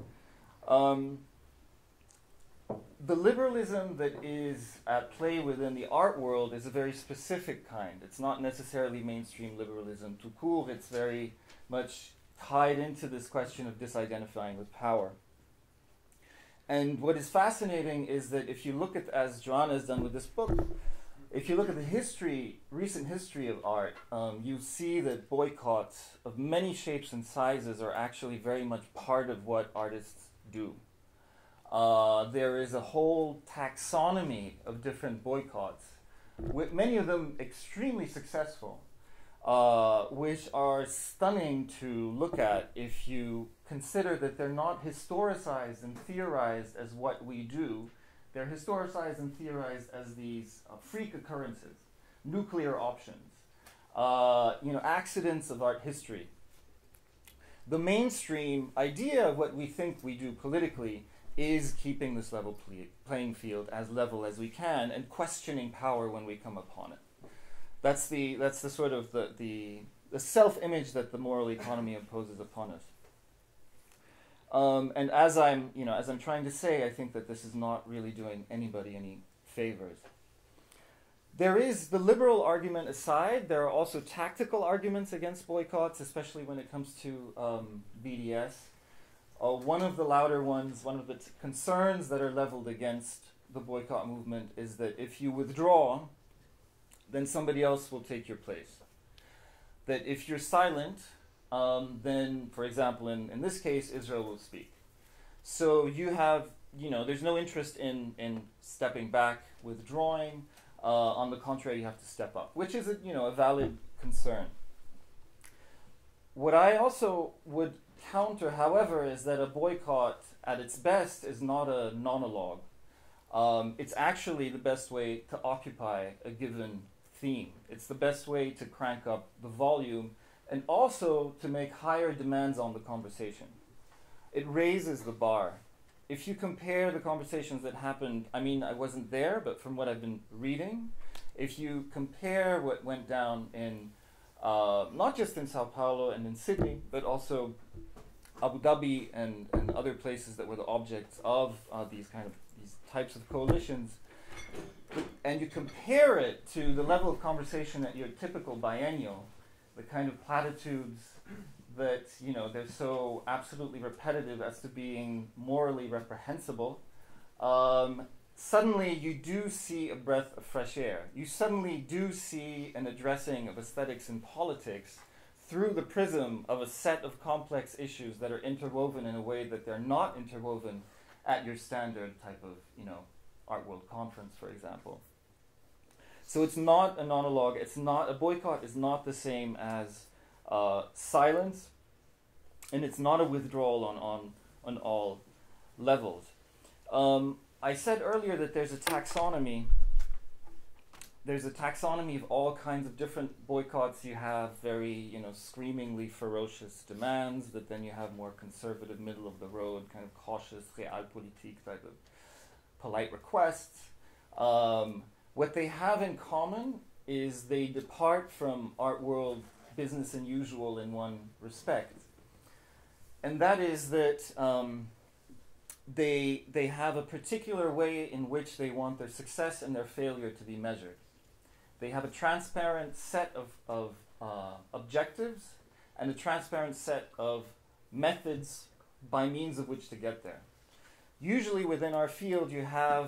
Um, the liberalism that is at play within the art world is a very specific kind. It's not necessarily mainstream liberalism. Tout court, it's very much tied into this question of disidentifying with power. And what is fascinating is that if you look at, as Joanna has done with this book, if you look at the history, recent history of art, um, you see that boycotts of many shapes and sizes are actually very much part of what artists do. Uh, there is a whole taxonomy of different boycotts, with many of them extremely successful, uh, which are stunning to look at if you consider that they're not historicized and theorized as what we do. They're historicized and theorized as these uh, freak occurrences, nuclear options, uh, you know, accidents of art history. The mainstream idea of what we think we do politically is keeping this level ple- playing field as level as we can and questioning power when we come upon it. That's the that's the sort of the the, the self-image that the moral economy imposes upon us. Um, and as I'm, you know, as I'm trying to say, I think that this is not really doing anybody any favors. There is the liberal argument aside. There are also tactical arguments against boycotts, especially when it comes to um, B D S. Uh, one of the louder ones, one of the t- concerns that are leveled against the boycott movement is that if you withdraw, then somebody else will take your place. That if you're silent, Um, then, for example, in, in this case, Israel will speak. So you have, you know, there's no interest in, in stepping back, withdrawing. Uh, on the contrary, you have to step up, which is, a, you know, a valid concern. What I also would counter, however, is that a boycott, at its best, is not a monologue. Um, it's actually the best way to occupy a given theme. It's the best way to crank up the volume and also to make higher demands on the conversation. It raises the bar. If you compare the conversations that happened, I mean, I wasn't there, but from what I've been reading, if you compare what went down in, uh, not just in Sao Paulo and in Sydney, but also Abu Dhabi and, and other places that were the objects of uh, these kind of, these types of coalitions, and you compare it to the level of conversation at your typical biennial, the kind of platitudes that, you know, they're so absolutely repetitive as to being morally reprehensible, um, suddenly you do see a breath of fresh air. You suddenly do see an addressing of aesthetics and politics through the prism of a set of complex issues that are interwoven in a way that they're not interwoven at your standard type of, you know, Art World Conference, for example. So it's not a monologue. It's not a boycott. Is not the same as uh, silence, and it's not a withdrawal on on on all levels. Um, I said earlier that there's a taxonomy. There's a taxonomy of all kinds of different boycotts. You have very, you know, screamingly ferocious demands, but then you have more conservative, middle of the road, kind of cautious, realpolitik type of polite requests. Um, What they have in common is they depart from art world business and usual in one respect. And that is that um, they, they have a particular way in which they want their success and their failure to be measured. They have a transparent set of, of uh, objectives and a transparent set of methods by means of which to get there. Usually within our field you have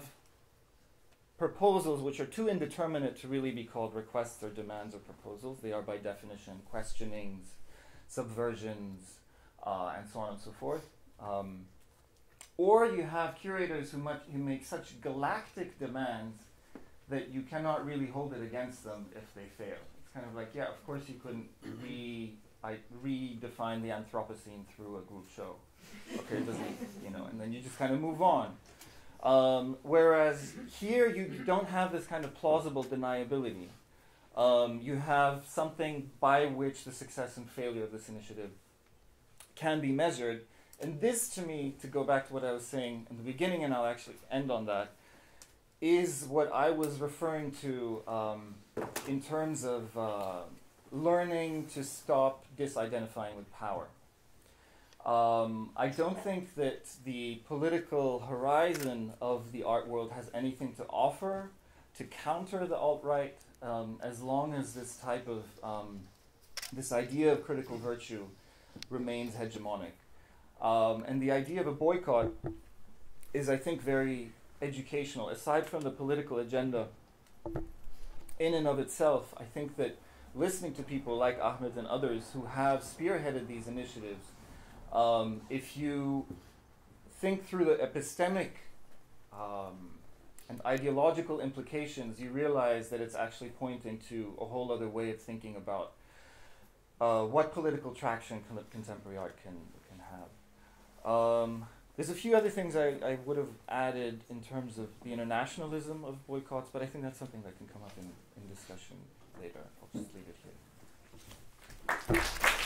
proposals which are too indeterminate to really be called requests or demands or proposals. They are by definition questionings, subversions, uh, and so on and so forth. Um, or you have curators who, much, who make such galactic demands that you cannot really hold it against them if they fail. It's kind of like, yeah, of course you couldn't re I redefine the Anthropocene through a group show. Okay, it doesn't, you know, and then you just kind of move on. Um, whereas here you don't have this kind of plausible deniability. Um, you have something by which the success and failure of this initiative can be measured. And this, to me, to go back to what I was saying in the beginning, and I'll actually end on that, is what I was referring to um, in terms of uh, learning to stop disidentifying with power. Um, I don't think that the political horizon of the art world has anything to offer to counter the alt-right, um, as long as this type of, um, this idea of critical virtue remains hegemonic. Um, and the idea of a boycott is, I think, very educational. Aside from the political agenda in and of itself, I think that listening to people like Ahmet and others who have spearheaded these initiatives, um, if you think through the epistemic um, and ideological implications, you realize that it's actually pointing to a whole other way of thinking about uh, what political traction con- contemporary art can, can have. Um, There's a few other things I, I would have added in terms of the internationalism of boycotts, but I think that's something that can come up in, in discussion later. I'll just leave it here.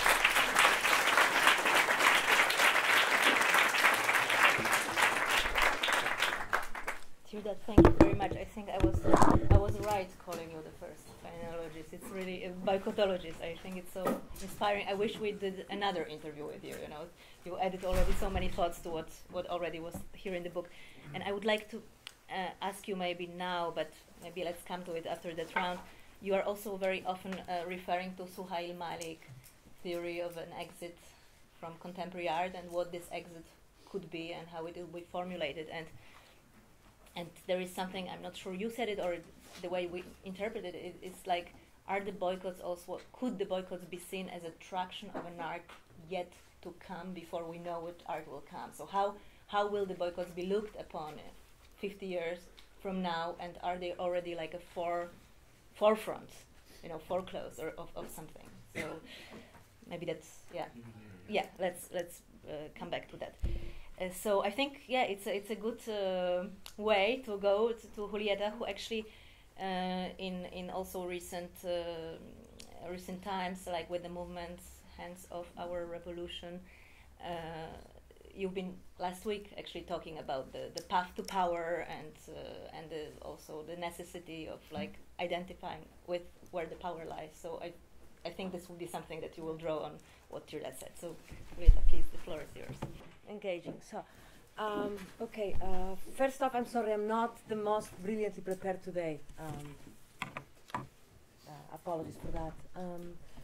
Tirdad, thank you very much. I think I was I was right calling you the first phenomenologist. It's really a boycottologist. I think it's so inspiring. I wish we did another interview with you. You know, you added already so many thoughts to what what already was here in the book, and I would like to uh, ask you maybe now, but maybe let's come to it after that round. You are also very often uh, referring to Suhail Malik theory of an exit from contemporary art and what this exit could be and how it will be formulated. And And there is something, I'm not sure you said it or the way we interpret it, it it's like, are the boycotts also, could the boycotts be seen as a traction of an art yet to come before we know what art will come? So how how will the boycotts be looked upon uh, fifty years from now, and are they already like a fore, forefront, you know, foreclose or of, of something? So maybe that's, yeah, yeah, let's, let's uh, come back to that. Uh, so I think, yeah, it's a, it's a good uh, way to go to, to Julieta, who actually, uh, in in also recent uh, recent times, like with the movement Hands of Our Revolution, uh, you've been last week actually talking about the, the path to power and uh, and the, also the necessity of like identifying with where the power lies. So I I think this will be something that you will draw on what Tirdad said. So Julieta, please, the floor is yours. Engaging. So, um, okay. Uh, first off, I'm sorry, I'm not the most brilliantly prepared today. Um, uh, apologies for that. Um,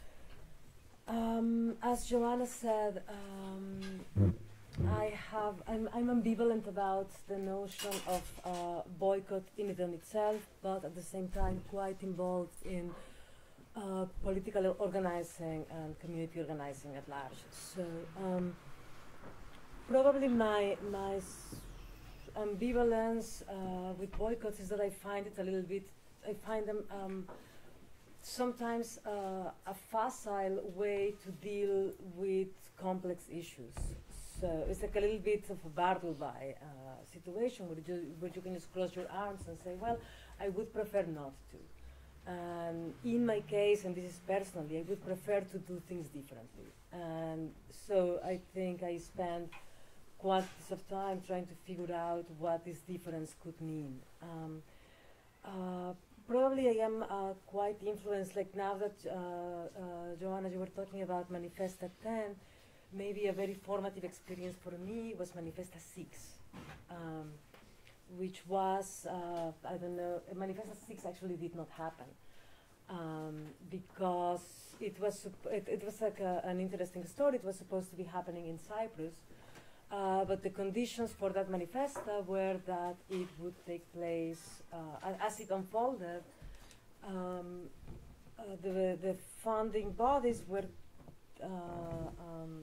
um, as Joanna said, um, I have. I'm, I'm ambivalent about the notion of uh, boycott in it on itself, but at the same time, quite involved in uh, political organizing and community organizing at large. So. Um, Probably my my s- ambivalence uh, with boycotts is that I find it a little bit. I find them um, sometimes uh, a facile way to deal with complex issues. So it's like a little bit of a Brandl by uh, situation where you where you can just cross your arms and say, well, I would prefer not to. And in my case, and this is personally, I would prefer to do things differently. And so I think I spent quantities of time trying to figure out what this difference could mean. Um, uh, probably I am uh, quite influenced, like now that uh, uh, Joanna, you were talking about Manifesta ten, maybe a very formative experience for me was Manifesta six, um, which was, uh, I don't know, Manifesta six actually did not happen. Um, because it was, supp- it, it was like a, an interesting story. It was supposed to be happening in Cyprus. Uh, but the conditions for that manifesta were that it would take place, uh, as it unfolded, um, uh, the, the funding bodies were uh, um,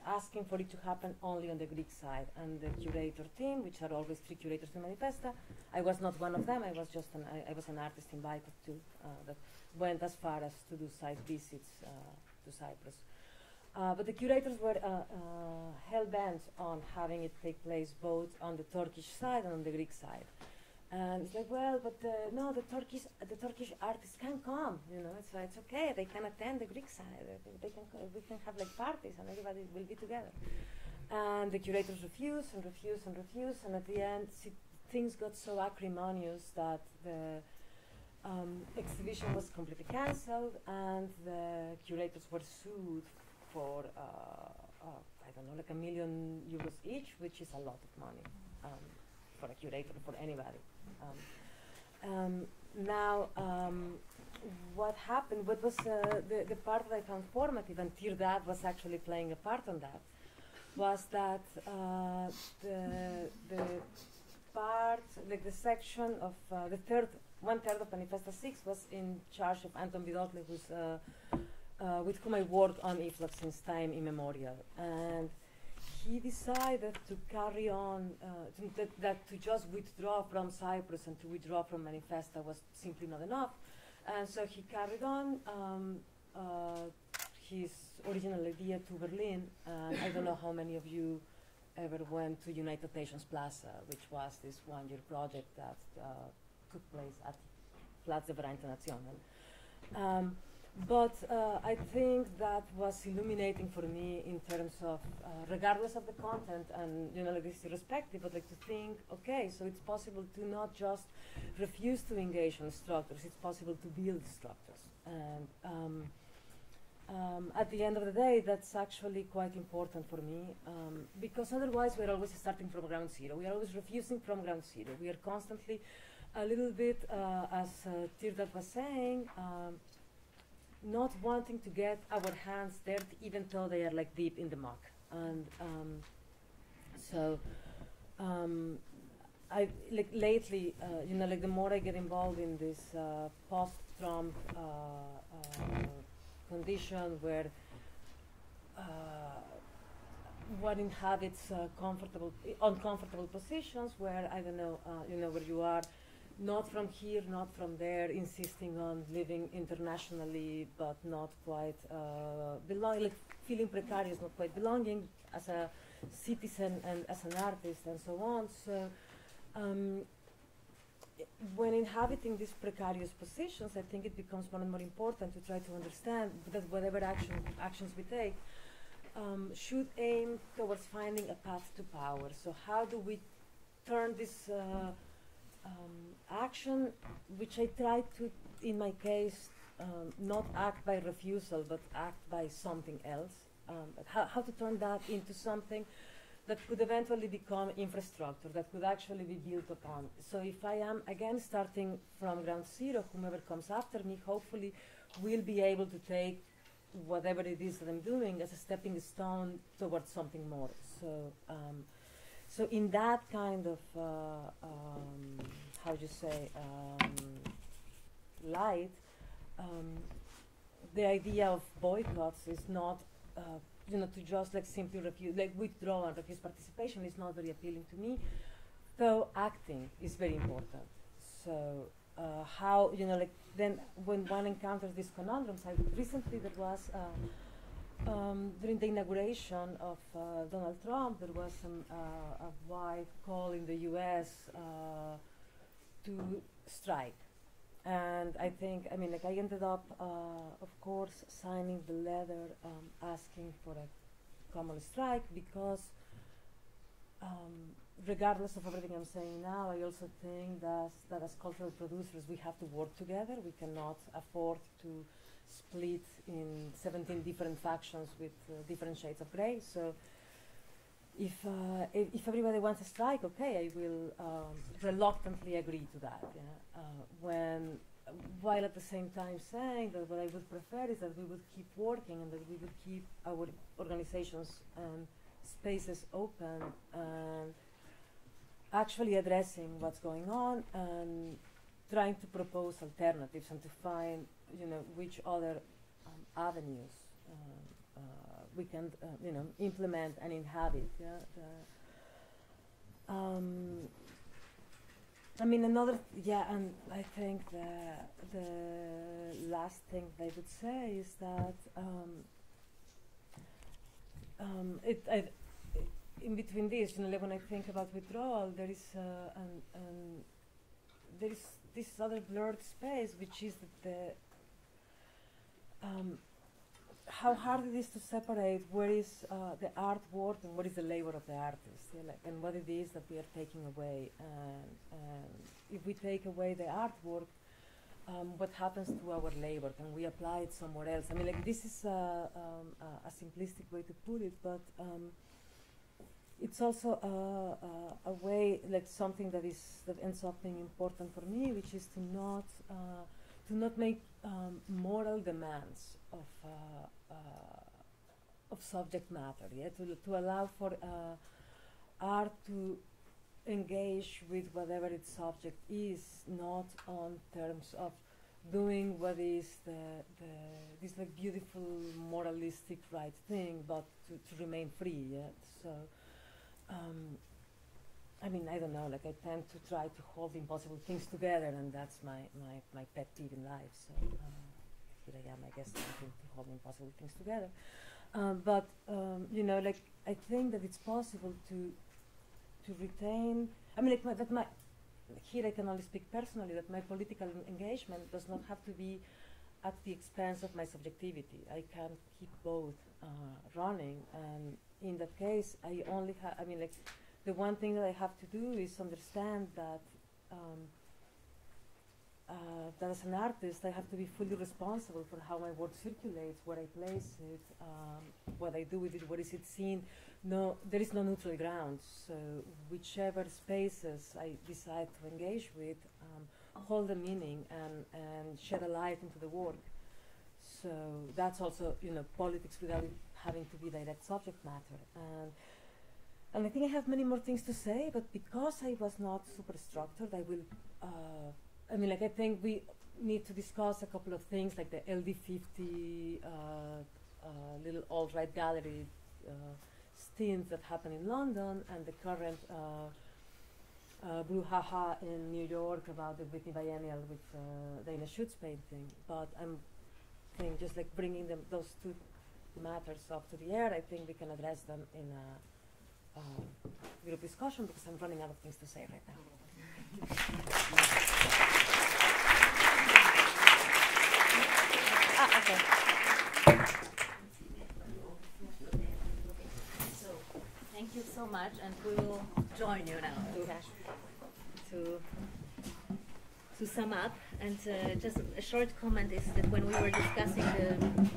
asking for it to happen only on the Greek side. And the curator team, which are always three curators in Manifesta, I was not one of them. I was just an I, I was an artist in Boycotts too uh, that went as far as to do site visits uh, to Cyprus. Uh, but the curators were uh, uh, hell-bent on having it take place both on the Turkish side and on the Greek side. And it's like, well, but uh, no, the Turkish uh, the Turkish artists can come, you know. It's, uh, it's okay. They can attend the Greek side. Uh, they can co we can have like parties, and everybody will be together. And the curators refused and refused and refused, and at the end, see, things got so acrimonious that the um, exhibition was completely cancelled, and the curators were sued for uh, uh, I don't know, like a million euros each, which is a lot of money um, for a curator, for anybody. Um, um, now, um, what happened, what was uh, the, the part that I found formative, and Tirdad was actually playing a part on that, was that uh, the, the part, like the section of uh, the third, one third of Manifesta six was in charge of Anton Vidotli, who's uh, uh, with whom I worked on I F L O C since time immemorial. And he decided to carry on, uh, to that, that to just withdraw from Cyprus and to withdraw from Manifesta was simply not enough. And so he carried on um, uh, his original idea to Berlin. And I don't know how many of you ever went to United Nations Plaza, which was this one-year project that uh, took place at Platz der Vereinten Nationen. Um, But uh, I think that was illuminating for me in terms of, uh, regardless of the content, and you know, like this irrespective, but like to think, okay, so it's possible to not just refuse to engage in structures; it's possible to build structures. And um, um, at the end of the day, that's actually quite important for me, um, because otherwise we're always starting from ground zero. We are always refusing from ground zero. We are constantly, a little bit, uh, as uh, Tirdad was saying. Um, not wanting to get our hands dirty, even though they are like deep in the muck. And um, so um, I like lately, uh, you know, like the more I get involved in this uh, post-Trump uh, uh, condition where uh, one inhabits uh, comfortable, uncomfortable positions where, I don't know, uh, you know, where you are not from here, not from there, insisting on living internationally, but not quite uh, belonging, like feeling precarious, not quite belonging as a citizen and as an artist and so on. So um, when inhabiting these precarious positions, I think it becomes more and more important to try to understand that whatever action, actions we take um, should aim towards finding a path to power. So how do we turn this uh, Um, action, which I try to, in my case, um, not act by refusal, but act by something else. Um, but how, how to turn that into something that could eventually become infrastructure, that could actually be built upon. So if I am, again, starting from ground zero, whomever comes after me, hopefully will be able to take whatever it is that I'm doing as a stepping stone towards something more. So. Um, So in that kind of, uh, um, how do you say, um, light, um, the idea of boycotts is not, uh, you know, to just like simply refuse, like withdraw and refuse participation is not very appealing to me, though acting is very important. So uh, how, you know, like then when one encounters these conundrums, I recently there was, uh, Um, during the inauguration of uh, Donald Trump, there was some, uh, a wide call in the U S uh, to strike. And I think, I mean, like I ended up, uh, of course, signing the letter um, asking for a common strike because um, regardless of everything I'm saying now, I also think that, that as cultural producers, we have to work together. We cannot afford to split in seventeen different factions with uh, different shades of gray. So if, uh, if, if everybody wants a strike, okay, I will um, reluctantly agree to that. Yeah? Uh, when, uh, while at the same time saying that what I would prefer is that we would keep working and that we would keep our organizations and spaces open and actually addressing what's going on and trying to propose alternatives and to find, you know, which other um, avenues uh, we can uh, you know implement and inhabit. Yeah. The, um, I mean another th yeah, and I think the the last thing I would say is that um, um, it. I, in between this, you know, like when I think about withdrawal, there is uh, an, an there is this other blurred space, which is that the um, how hard it is to separate where is uh, the artwork and what is the labor of the artist, yeah, like, and what it is that we are taking away. And, and if we take away the artwork, um, what happens to our labor? Can we apply it somewhere else? I mean, like this is uh, um, uh, a simplistic way to put it, but um, it's also uh, uh, a way, like something that is that ends up being important for me, which is to not uh, to not make um, moral demands of uh, uh, of subject matter. Yeah, to to allow for uh, art to engage with whatever its subject is, not on terms of doing what is the the this like beautiful moralistic right thing, but to, to remain free. Yeah, so. Um, I mean, I don't know, like I tend to try to hold impossible things together, and that's my, my, my pet peeve in life. So uh, here I am, I guess, trying to hold impossible things together. Um, but, um, you know, like I think that it's possible to to retain, I mean, like my, that my, here I can only speak personally, that my political engagement does not have to be at the expense of my subjectivity. I can keep both uh, running, and in that case, I only have, I mean, like, the one thing that I have to do is understand that um, uh, that as an artist, I have to be fully responsible for how my work circulates, where I place it, um, what I do with it, where is it seen. No, there is no neutral ground. So whichever spaces I decide to engage with um, hold a meaning and, and shed a light into the work. So that's also, you know, politics without it having to be direct subject matter. And, and I think I have many more things to say, but because I was not super structured, I will, uh, I mean, like, I think we need to discuss a couple of things, like the L D fifty uh, uh, little alt-right gallery uh, stints that happen in London, and the current uh, uh, brouhaha in New York about the Whitney Biennial with uh, Dana Schutz's painting. But I'm think just like bringing them those two matters up to the air, I think we can address them in a uh, group discussion, because I'm running out of things to say right now. ah, okay. So, thank you so much, and we will join you now to, Okay. to To sum up, and uh, just a short comment is that when we were discussing the,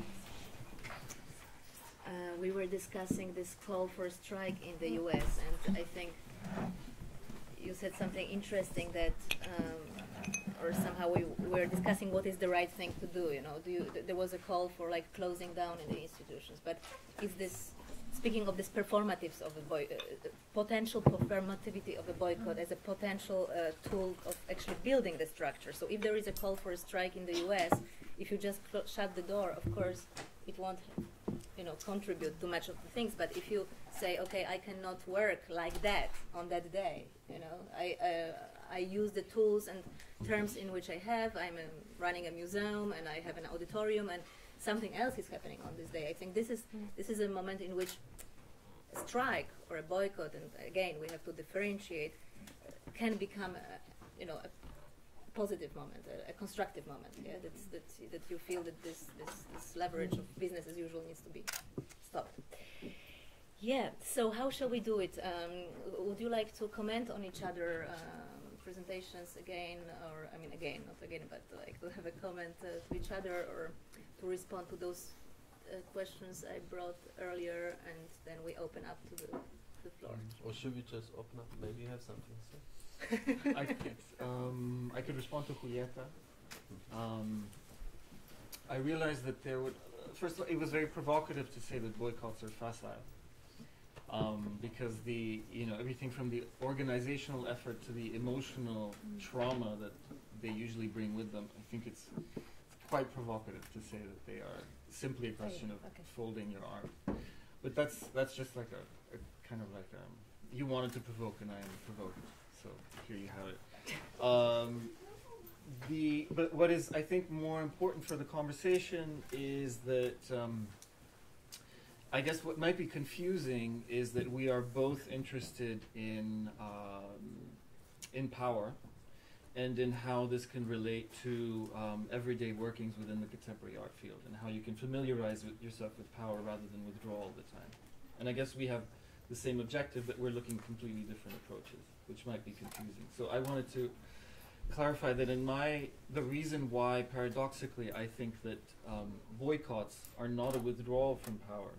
uh, we were discussing this call for strike in the U S, and I think you said something interesting that, um, or somehow we were discussing what is the right thing to do. You know, do you, th there was a call for like closing down in the institutions, but is this? Speaking of this performatives of a boy, uh, potential performativity of a boycott as a potential uh, tool of actually building the structure. So if there is a call for a strike in the U S, if you just shut the door, of course, it won't, you know, contribute to much of the things. But if you say, okay, I cannot work like that on that day, you know, I uh, I use the tools and terms in which I have. I'm um, running a museum, and I have an auditorium, and something else is happening on this day. I think this is mm. this is a moment in which a strike or a boycott, and again we have to differentiate, uh, can become a, you know, a positive moment, a, a constructive moment. Yeah, that's, that's, that you feel that this, this this leverage of business as usual needs to be stopped. Yeah. So how shall we do it? Um, would you like to comment on each other? Um, presentations again, or I mean again, not again, but like to have a comment uh, to each other, or to respond to those uh, questions I brought earlier, and then we open up to the, the floor. Mm. Or should we just open up? Maybe you have something to say. I could, um, I could respond to Julieta. Um, I realized that there would, uh, first of all, it was very provocative to say that boycotts are facile. Um, because the, you know, everything from the organizational effort to the emotional mm. trauma that they usually bring with them, I think it's quite provocative to say that they are simply a question of okay. folding your arm. But that's that's just like a, a kind of like um, you wanted to provoke and I am provoked, so here you have it. Um, the but what is I think more important for the conversation is that um, I guess what might be confusing is that we are both interested in um, in power and in how this can relate to um, everyday workings within the contemporary art field and how you can familiarize with yourself with power rather than withdraw all the time. And I guess we have the same objective, but we're looking completely different approaches, which might be confusing. So I wanted to clarify that in my, the reason why paradoxically I think that um, boycotts are not a withdrawal from power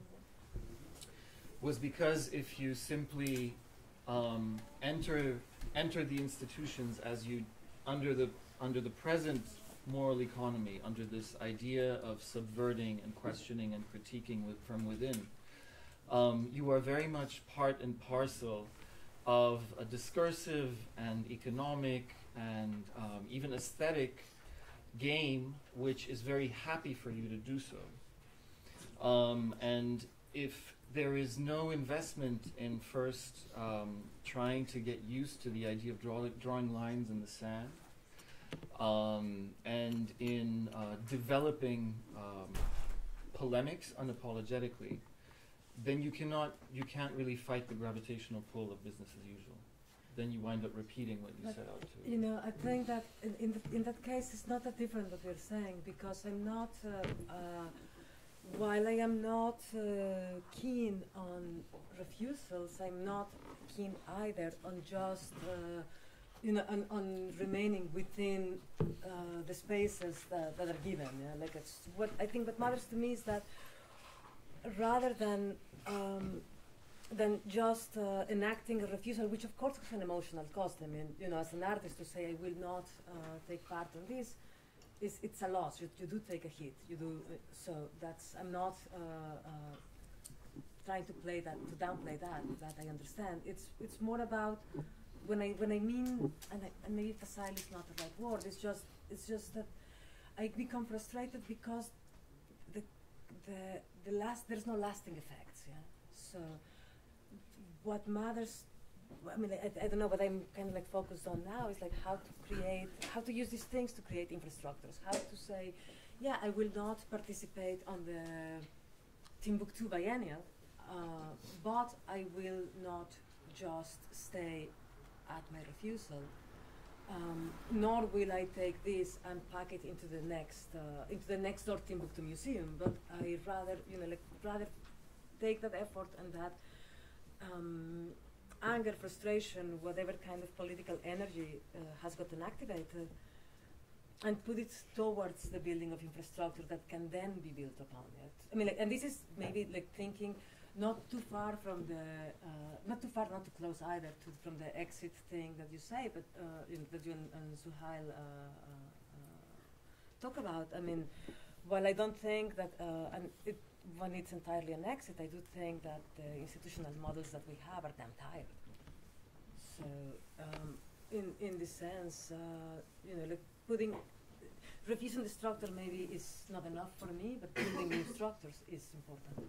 was because if you simply um, enter enter the institutions as you under the under the present moral economy, under this idea of subverting and questioning and critiquing with, from within, um, you are very much part and parcel of a discursive and economic and um, even aesthetic game which is very happy for you to do so. Um, and if there is no investment in first um, trying to get used to the idea of draw drawing lines in the sand, um, and in uh, developing um, polemics unapologetically, then you cannot, you can't really fight the gravitational pull of business as usual. Then you wind up repeating what you But set out to. You know, I think that in in, the, in that case, it's not that different what we're saying, because I'm not. Uh, uh, While I am not uh, keen on refusals, I'm not keen either on just, uh, you know, on, on remaining within uh, the spaces that, that are given. Yeah? Like it's what I think what matters to me is that rather than um, than just uh, enacting a refusal, which of course has an emotional cost. I mean, you know, as an artist, to say I will not uh, take part in this. It's, it's a loss. You, you do take a hit. You do uh, so. That's I'm not uh, uh, trying to play that to downplay that. That I understand. It's it's more about when I when I mean and, I, and maybe facile is not the right word. It's just it's just that I become frustrated because the the the last there's no lasting effects. Yeah. So what matters. I mean, I, I don't know, what I'm kind of like focused on now is like how to create, how to use these things to create infrastructures. How to say, yeah, I will not participate on the Timbuktu biennial, uh, but I will not just stay at my refusal, um, nor will I take this and pack it into the next, uh, into the next door Timbuktu museum. But I rather, you know, like rather take that effort and that. Um, anger, frustration, whatever kind of political energy uh, has gotten activated, and put it towards the building of infrastructure that can then be built upon it. I mean, like, and this is maybe like thinking not too far from the, uh, not too far, not too close either to from the exit thing that you say, but uh, you know, that you and, and Suhail uh, uh, uh, talk about. I mean, while I don't think that, uh, and it, when it's entirely an exit, I do think that the institutional models that we have are damn tired. So, um, in in this sense, uh, you know, like putting, refusing the structure maybe is not enough for me, but building new structures is important.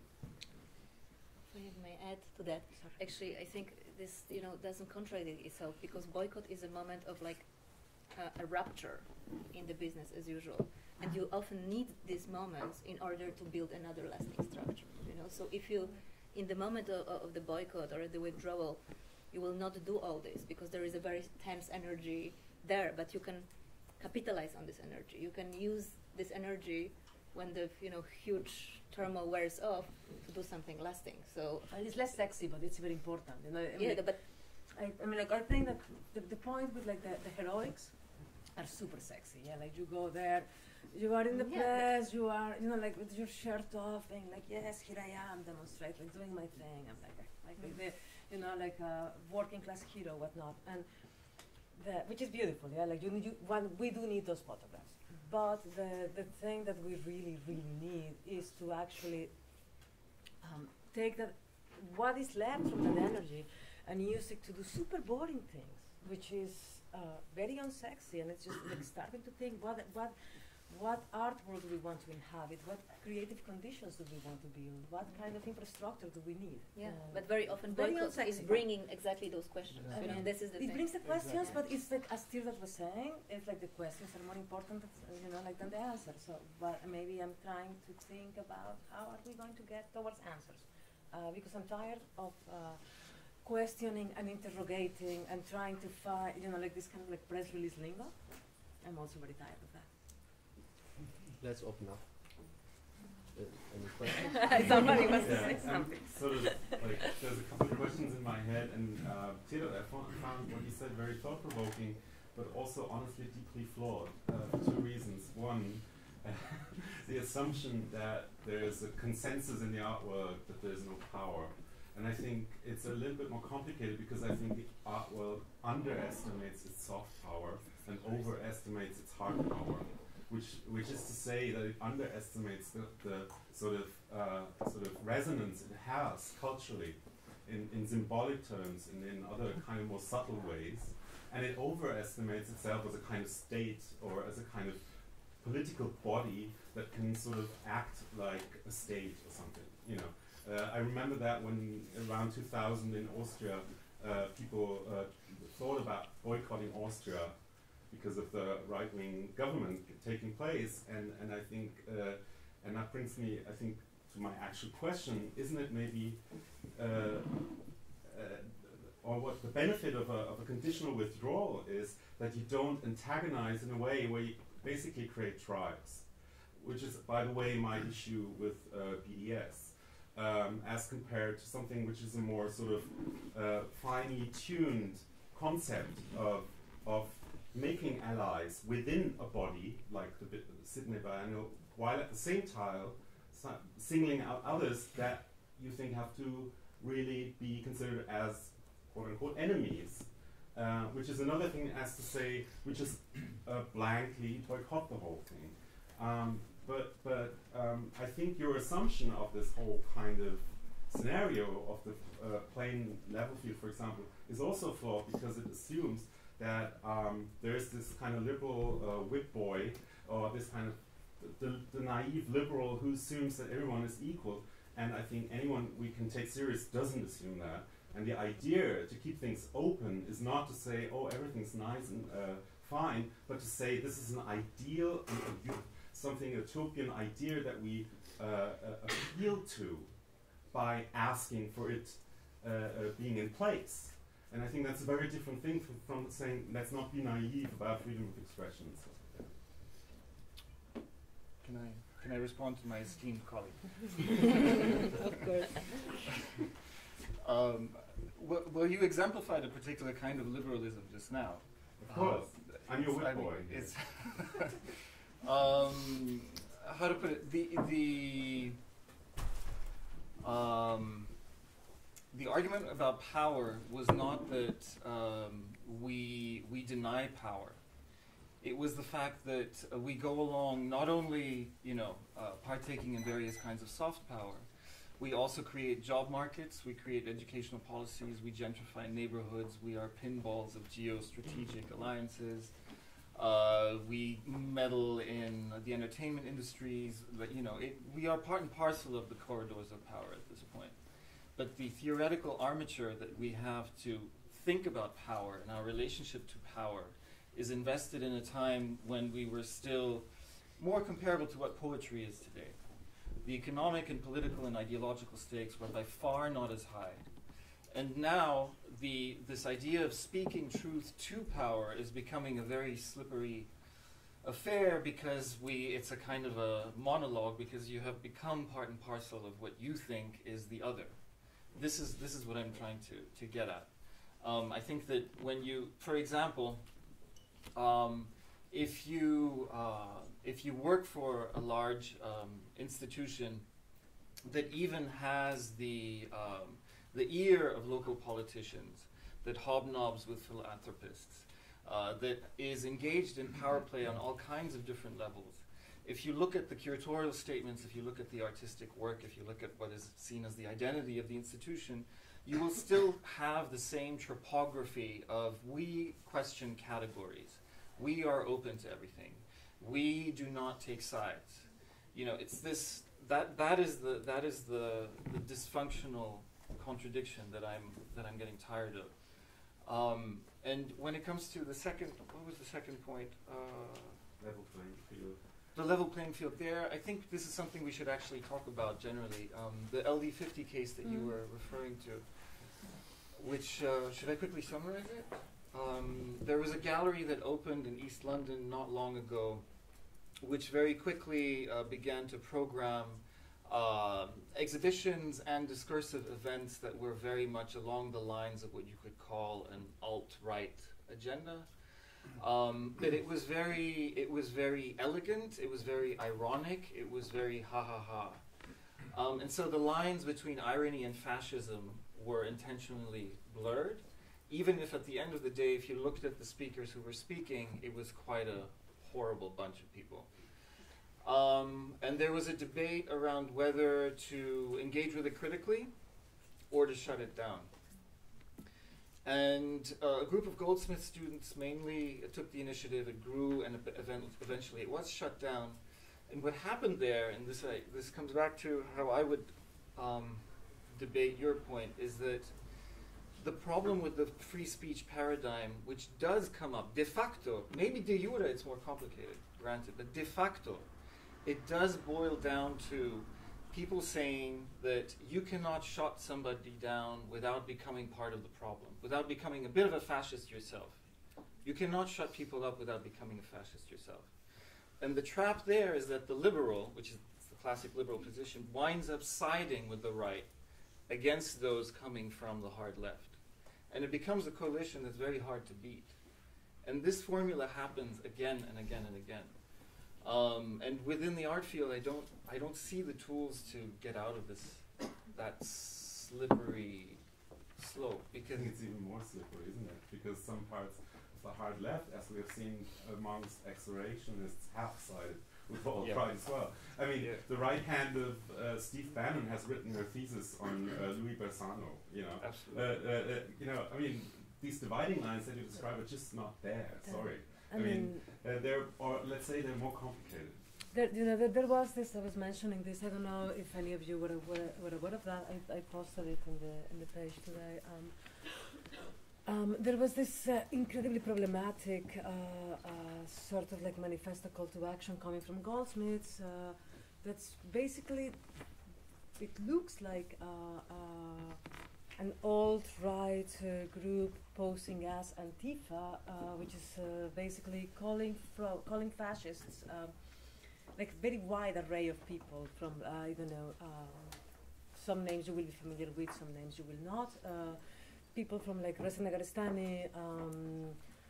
If I may add to that, actually, I think this, you know, doesn't contradict itself, because boycott is a moment of like uh, a rupture in the business as usual. And you often need these moments in order to build another lasting structure. You know, so if you, in the moment of, of the boycott or the withdrawal, you will not do all this because there is a very tense energy there. But you can capitalize on this energy. You can use this energy when the you know huge turmoil wears off to do something lasting. So and it's less sexy, but it's very important. You know, I yeah, mean, but I, I mean, like I think that the, the point with like the, the heroics are super sexy. Yeah, like you go there. You are in the yeah, place, you are, you know, like with your shirt off, and like, yes, here I am, demonstrate, like doing my thing. I'm like, like, Mm. like the, you know, like a working class hero, whatnot, and the, which is beautiful, yeah. Like you need, you, one, we do need those photographs, but the the thing that we really, really need is to actually um, take that, what is left from that energy, and use it to do super boring things, which is uh, very unsexy, and it's just like starting to think what what. what art world do we want to inhabit? What creative conditions do we want to build? What kind of infrastructure do we need? Yeah, Uh, but very often very Boycotts is unsexy. bringing exactly those questions. I You know, mean, this is the it thing. brings the questions, Exactly. but it's like, as Tirdad was saying, it's like the questions are more important, uh, you know, like than the answers. So, but maybe I'm trying to think about how are we going to get towards answers, uh, because I'm tired of uh, questioning and interrogating and trying to find, you know, like this kind of like press release lingo. I'm also very tired of that. Let's open up. Uh, any questions? Somebody wants to Yeah, say I'm something. sort of like there's a couple of questions in my head, and uh, Tirdad, I found, found what you said very thought-provoking, but also honestly deeply flawed uh, for two reasons. One, uh, the assumption that there's a consensus in the art world that there's no power, and I think it's a little bit more complicated because I think the art world underestimates its soft power and overestimates its hard power. Which, which is to say that it underestimates the, the sort of uh, sort of resonance it has culturally, in, in symbolic terms and in other kind of more subtle ways, and it overestimates itself as a kind of state or as a kind of political body that can sort of act like a state or something. You know, uh, I remember that when around two thousand in Austria, uh, people uh, thought about boycotting Austria because of the right-wing government taking place, and, and I think, uh, and that brings me, I think, to my actual question, isn't it maybe, uh, uh, or what the benefit of a, of a conditional withdrawal is that you don't antagonize in a way where you basically create tribes, which is, by the way, my issue with uh, B E S, um, as compared to something which is a more sort of uh, finely tuned concept of, of making allies within a body, like the Sydney Biennial, while at the same time si singling out others that you think have to really be considered as quote-unquote enemies, uh, which is another thing as to say, we just uh, blankly boycott the whole thing. Um, but but um, I think your assumption of this whole kind of scenario of the uh, plain level field, for example, is also flawed because it assumes that um, there's this kind of liberal uh, whip boy, or this kind of the, the naive liberal who assumes that everyone is equal. And I think anyone we can take serious doesn't assume that. And the idea to keep things open is not to say, oh, everything's nice and uh, fine, but to say this is an ideal, uh, something utopian idea that we uh, uh, appeal to by asking for it uh, uh, being in place. And I think that's a very different thing from, from saying, let's not be naive about freedom of expression. Can I, can I respond to my esteemed colleague? Of course. Um, well, well, you exemplified a particular kind of liberalism just now. Of course. I'm your whip I mean, boy. it's um, how to put it? The the um, the argument about power was not that um, we we deny power. It was the fact that uh, we go along not only, you know, uh, partaking in various kinds of soft power, we also create job markets, we create educational policies, we gentrify neighborhoods, we are pinballs of geostrategic alliances, uh, we meddle in uh, the entertainment industries, but, you know, it, we are part and parcel of the corridors of power at this point. But the theoretical armature that we have to think about power and our relationship to power is invested in a time when we were still more comparable to what poetry is today. The economic and political and ideological stakes were by far not as high. And now the, this idea of speaking truth to power is becoming a very slippery affair because we, it's a kind of a monologue because you have become part and parcel of what you think is the other. This is, this is what I'm trying to, to get at. Um, I think that when you, for example, Um, if you uh, if you work for a large um, institution that even has the um, the ear of local politicians, that hobnobs with philanthropists, uh, that is engaged in power play on all kinds of different levels, if you look at the curatorial statements, if you look at the artistic work, if you look at what is seen as the identity of the institution, you will still have the same topography of we question categories. We are open to everything. We do not take sides. You know, it's this that that is the that is the, the dysfunctional contradiction that I'm that I'm getting tired of. Um, and when it comes to the second, what was the second point? Uh, Level playing field. The level playing field there, I think this is something we should actually talk about generally. Um, the L D fifty case that mm. you were referring to, which, uh, should I quickly summarize it? Um, there was a gallery that opened in East London not long ago, which very quickly uh, began to program uh, exhibitions and discursive events that were very much along the lines of what you could call an alt-right agenda. Um, but it was very, it was very elegant. It was very ironic. It was very ha ha ha. Um, and so the lines between irony and fascism were intentionally blurred. Even if at the end of the day, if you looked at the speakers who were speaking, it was quite a horrible bunch of people. Um, and there was a debate around whether to engage with it critically or to shut it down. And uh, a group of Goldsmith students mainly uh, took the initiative. It grew, and event eventually it was shut down. And what happened there, and this I, this comes back to how I would um, debate your point, is that the problem with the free speech paradigm, which does come up de facto, maybe de jure it's more complicated, granted, but de facto, it does boil down to people saying that you cannot shut somebody down without becoming part of the problem, without becoming a bit of a fascist yourself. You cannot shut people up without becoming a fascist yourself. And the trap there is that the liberal, which is the classic liberal position, winds up siding with the right against those coming from the hard left. And it becomes a coalition that's very hard to beat. And this formula happens again and again and again. Um, and within the art field, I don't, I don't see the tools to get out of this, that slippery slope. Because I think it's even more slippery, isn't it? Because some parts of the hard left, as we have seen amongst exorationists, have sided with alt yeah. right as well. I mean, yeah. the right hand of uh, Steve Bannon has written her thesis on uh, Louis Bersano. You know, absolutely. Uh, uh, uh, you know, I mean, these dividing lines that you describe are just not there. Sorry. I, I mean, mean uh, they're, or let's say they're more complicated. There, you know, there, there was this. I was mentioning this. I don't know if any of you were aware, were aware of that. I, I posted it in the in the page today. Um, um, there was this uh, incredibly problematic uh, uh, sort of like manifesto call to action coming from Goldsmiths. Uh, that's basically, it looks like uh, uh, an alt-right uh, group posing as Antifa, uh, which is uh, basically calling fro calling fascists. Uh, like very wide array of people from, uh, I don't know, uh, some names you will be familiar with, some names you will not. Uh, people from like Reza Nagarestani, um,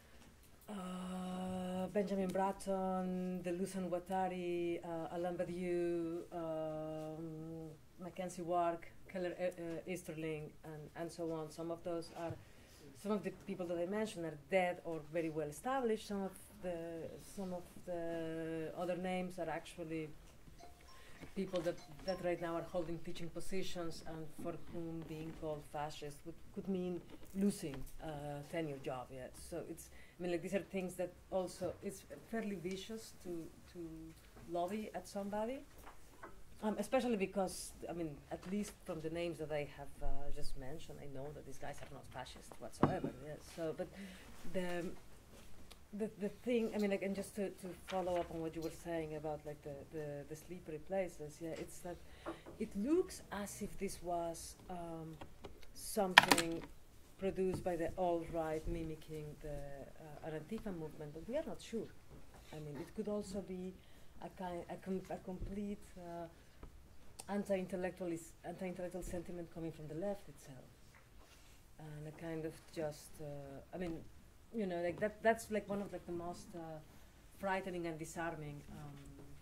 uh, Benjamin Bratton, Deleuze Ouattari, uh, Alain Badiou, um, Mackenzie Wark, Keller uh, uh, Easterling, and, and so on. Some of those are, some of the people that I mentioned are dead or very well established. Some of the, some of the other names are actually people that, that right now are holding teaching positions and for whom being called fascist would, could mean losing a uh, tenure job. Yeah. So it's, I mean, like these are things that also, it's fairly vicious to, to lobby at somebody. Um, especially because, I mean, at least from the names that I have uh, just mentioned, I know that these guys are not fascist whatsoever. Yes. So, but the, the the thing, I mean, like, and just to, to follow up on what you were saying about like the, the the slippery places, yeah, it's that it looks as if this was um, something produced by the alt-right mimicking the uh, Antifa movement, but we are not sure. I mean, it could also be a kind, a, com a complete uh, anti-intellectual anti-intellectual sentiment coming from the left itself, and a kind of just, uh, I mean, you know, like that. That's like one of like the most uh, frightening and disarming um,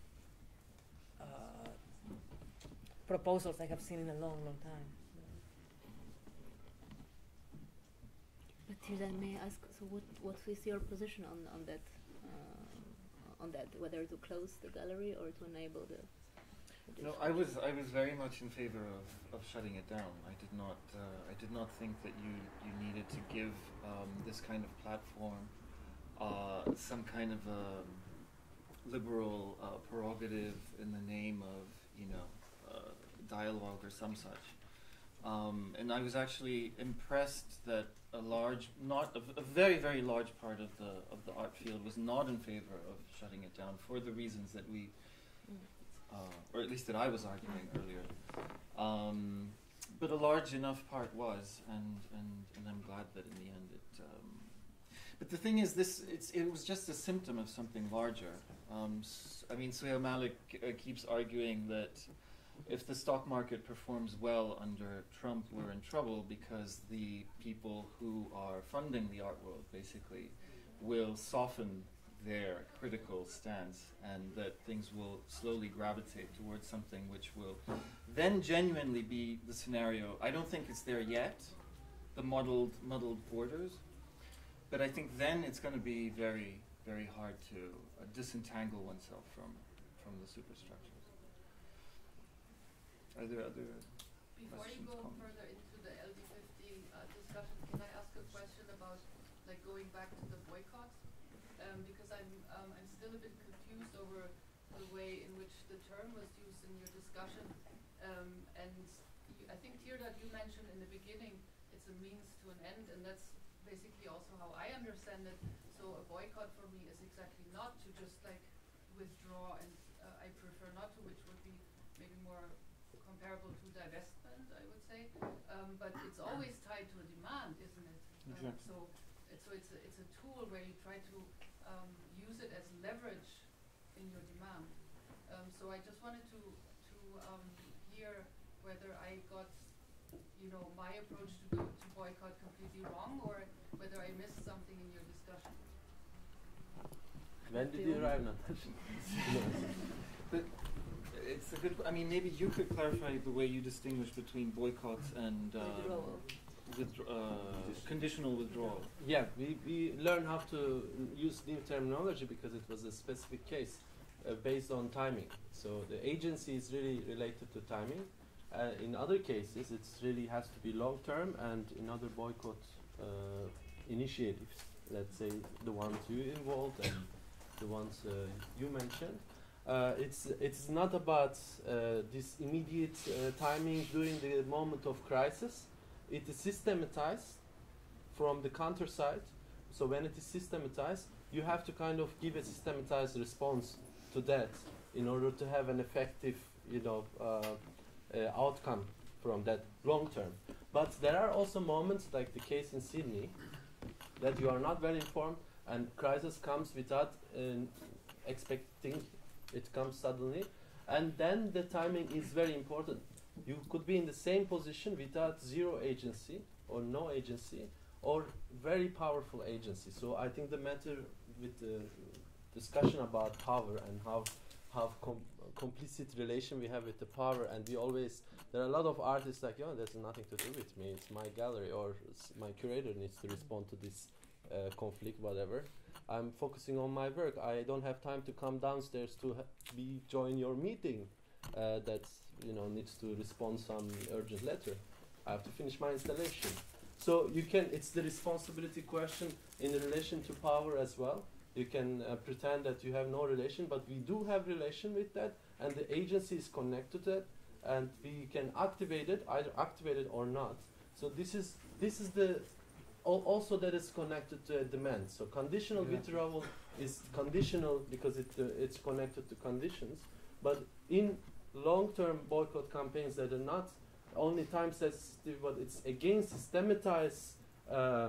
uh, proposals I have seen in a long, long time. But Tirdad, may I ask? So, what what is your position on on that? Uh, on that, whether to close the gallery or to enable the. No, I was I was very much in favor of, of shutting it down. I did not uh, I did not think that you, you needed to give um, this kind of platform uh, some kind of a, liberal uh, prerogative in the name of, you know, uh, dialogue or some such. Um, and I was actually impressed that a large, not a, v- a very, very large part of the of the art field was not in favor of shutting it down for the reasons that we, uh, or at least that I was arguing earlier. Um, but a large enough part was, and, and, and I'm glad that in the end it. Um, but the thing is, this it's it was just a symptom of something larger. Um, s- I mean, Suhail Malik uh, keeps arguing that if the stock market performs well under Trump, we're in trouble because the people who are funding the art world basically will soften their critical stance, and that things will slowly gravitate towards something which will then genuinely be the scenario. I don't think it's there yet, the muddled, muddled borders, but I think then it's going to be very, very hard to uh, disentangle oneself from, from the superstructures. Are there other Before you questions, go comments? further into the L D fifteen uh, discussion, can I ask a question about, like, going back to the boycotts? Um, because I'm um, I'm still a bit confused over the way in which the term was used in your discussion. Um, and you, I think, Tirdad, you mentioned in the beginning it's a means to an end, and that's basically also how I understand it. So a boycott for me is exactly not to just like withdraw, and uh, I prefer not to, which would be maybe more comparable to divestment, I would say, um, but it's always tied to a demand, isn't it? Um, Exactly. so, it's, so it's a, it's a tool where you try to um, use it as leverage in your demand. Um, so I just wanted to to um, hear whether I got, you know, my approach to, to boycott completely wrong, or whether I missed something in your discussion. When did you arrive, Natasha? But it's a good. I mean, maybe you could clarify the way you distinguish between boycotts and um, Withdrawal. withdraw, uh, conditional withdrawal. Yeah, we, we learned how to use new terminology because it was a specific case uh, based on timing. So the agency is really related to timing. Uh, in other cases, it really has to be long term, and in other boycott uh, initiatives, let's say the ones you involved and the ones uh, you mentioned. Uh, it's it's not about uh, this immediate uh, timing during the moment of crisis. It is systematized from the counter side. So when it is systematized, you have to kind of give a systematized response to that in order to have an effective, you know, uh, uh, outcome from that long term. But there are also moments, like the case in Sydney, that you are not well informed, and crisis comes without uh, expecting. It comes suddenly, and then the timing is very important. You could be in the same position without zero agency or no agency or very powerful agency. So I think the matter with the discussion about power and how how com complicit relation we have with the power, and we always, there are a lot of artists like, oh, there's nothing to do with me, it's my gallery, or my curator needs to respond to this uh, conflict, whatever. I'm focusing on my work. I don't have time to come downstairs to ha be join your meeting uh, that, you know, needs to respond some urgent letter. I have to finish my installation. So you can, it's the responsibility question in relation to power as well. You can uh, pretend that you have no relation, but we do have relation with that, and the agency is connected to that, and we can activate it, either activate it or not. So this is this is the al also that is connected to a demand. So conditional Yeah. withdrawal is conditional because it uh, it's connected to conditions, but in long-term boycott campaigns that are not only time sensitive, but it's again systematized. Uh,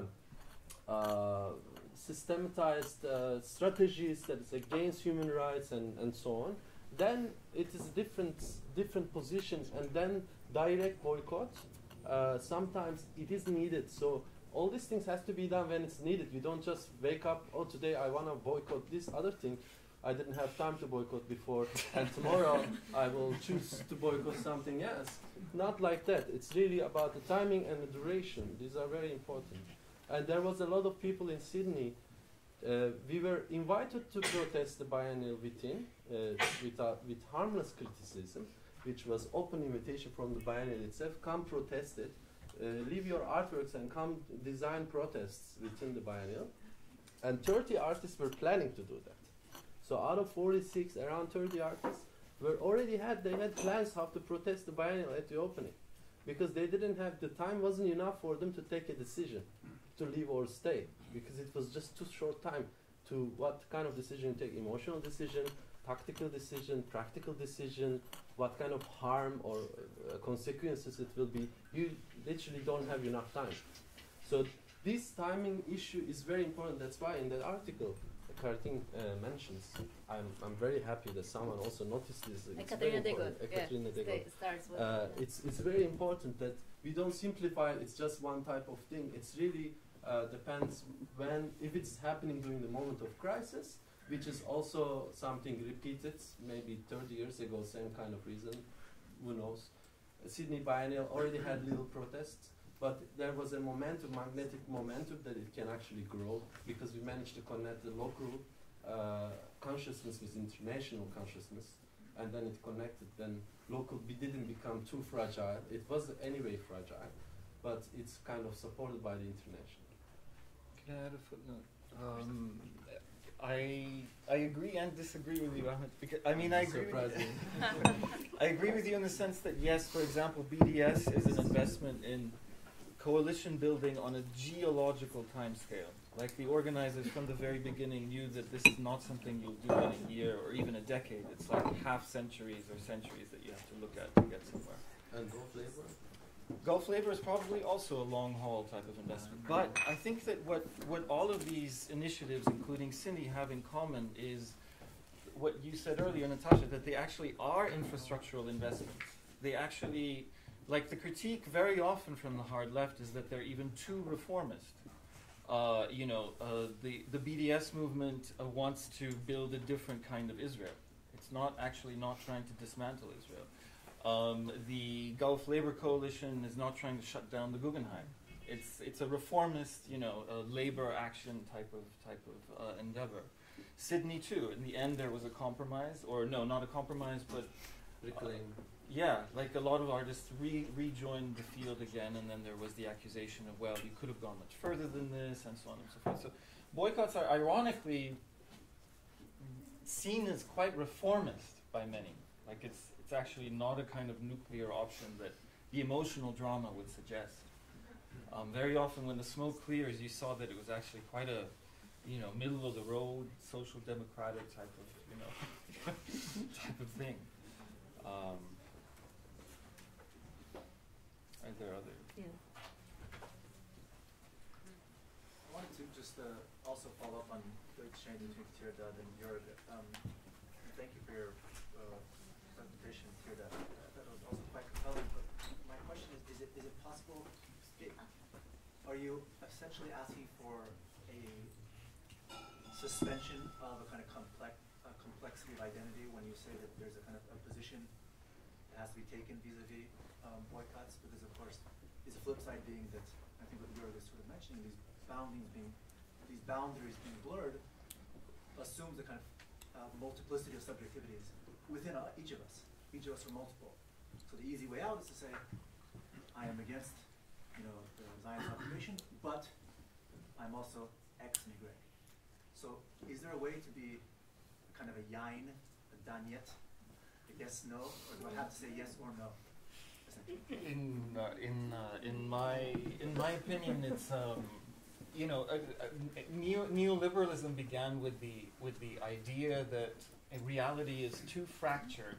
uh, systematized uh, strategies that is against human rights and, and so on, then it is different different positions, and then direct boycott, uh, sometimes it is needed. So all these things has to be done when it's needed. You don't just wake up, oh, today I want to boycott this other thing. I didn't have time to boycott before, and tomorrow I will choose to boycott something else. Not like that. It's really about the timing and the duration. These are very important. And there was a lot of people in Sydney. Uh, we were invited to protest the biennial within, uh, with, uh, with harmless criticism, which was open invitation from the biennial itself. Come protest it, uh, leave your artworks and come design protests within the biennial. And thirty artists were planning to do that. So out of forty-six, around thirty artists were already had, they had plans how to protest the biennial at the opening. Because they didn't have, the time wasn't enough for them to take a decision to leave or stay. Because it was just too short time to what kind of decision you take, emotional decision, tactical decision, practical decision, what kind of harm or uh, consequences it will be. You literally don't have enough time. So this timing issue is very important. That's why in that article, Katharina uh, mentions, I'm, I'm very happy that someone also noticed this. It's Katharina very important. Uh, yeah, Katharina sta- starts with uh, it's, it's very important that we don't simplify it, it's just one type of thing. It's really uh, depends when, if it's happening during the moment of crisis, which is also something repeated, maybe thirty years ago, same kind of reason, who knows. Uh, Sydney Biennial already had little protests, but there was a momentum, magnetic momentum that it can actually grow because we managed to connect the local uh, consciousness with international consciousness, and then it connected. Then local, we didn't become too fragile. It was anyway fragile, but it's kind of supported by the international. Can I add a footnote? Um, I I agree and disagree with you, Ahmet. Because I mean, I agree. With I agree with you in the sense that yes, for example, B D S is an investment in coalition building on a geological timescale. Like the organizers from the very beginning knew that this is not something you'll do in a year or even a decade. It's like half centuries or centuries that you have to look at to get somewhere. And Gulf Labor? Gulf Labor is probably also a long haul type of investment. But I think that what, what all of these initiatives, including Cindy, have in common is what you said earlier, Natasha, that they actually are infrastructural investments. They actually, like the critique very often from the hard left is that they're even too reformist. Uh, you know, uh, the, the B D S movement uh, wants to build a different kind of Israel. It's not actually not trying to dismantle Israel. Um, the Gulf Labor Coalition is not trying to shut down the Guggenheim. It's it's a reformist, you know, a labor action type of type of uh, endeavor. Sydney too. In the end, there was a compromise, or no, not a compromise, but Reclaim. Uh, yeah, like a lot of artists re rejoined the field again, and then there was the accusation of, well, you could have gone much further than this, and so on and so forth. So boycotts are ironically seen as quite reformist by many. Like it's it's actually not a kind of nuclear option that the emotional drama would suggest. Um, very often when the smoke clears, you saw that it was actually quite a, you know, middle of the road, social democratic type of, you know, type of thing. Um, are there other? Yeah. I wanted to just uh, also follow up on the exchange between Tirdad and Jörg. Um, thank you for your uh, presentation, Tirdad. Uh, that was also quite compelling. But my question is: Is it is it possible? It, are you essentially asking for a suspension of a kind of complex uh, complexity of identity when you say that there's a kind of a position that has to be taken vis-a-vis um, boycotts? Because of course, is the flip side being that I think what Jörg is sort of mentioning, these boundings being, these boundaries being blurred, assumes a kind of uh, multiplicity of subjectivities within uh, each of us. Each of us are multiple. So the easy way out is to say, I am against, you know, the Zionist occupation, but I'm also X and Y. So is there a way to be kind of a yain, a danyet, a yes, no, or do I have to say yes or no? In uh, in uh, in my in my opinion, it's um, you know, uh, uh, neo neoliberalism began with the with the idea that a reality is too fractured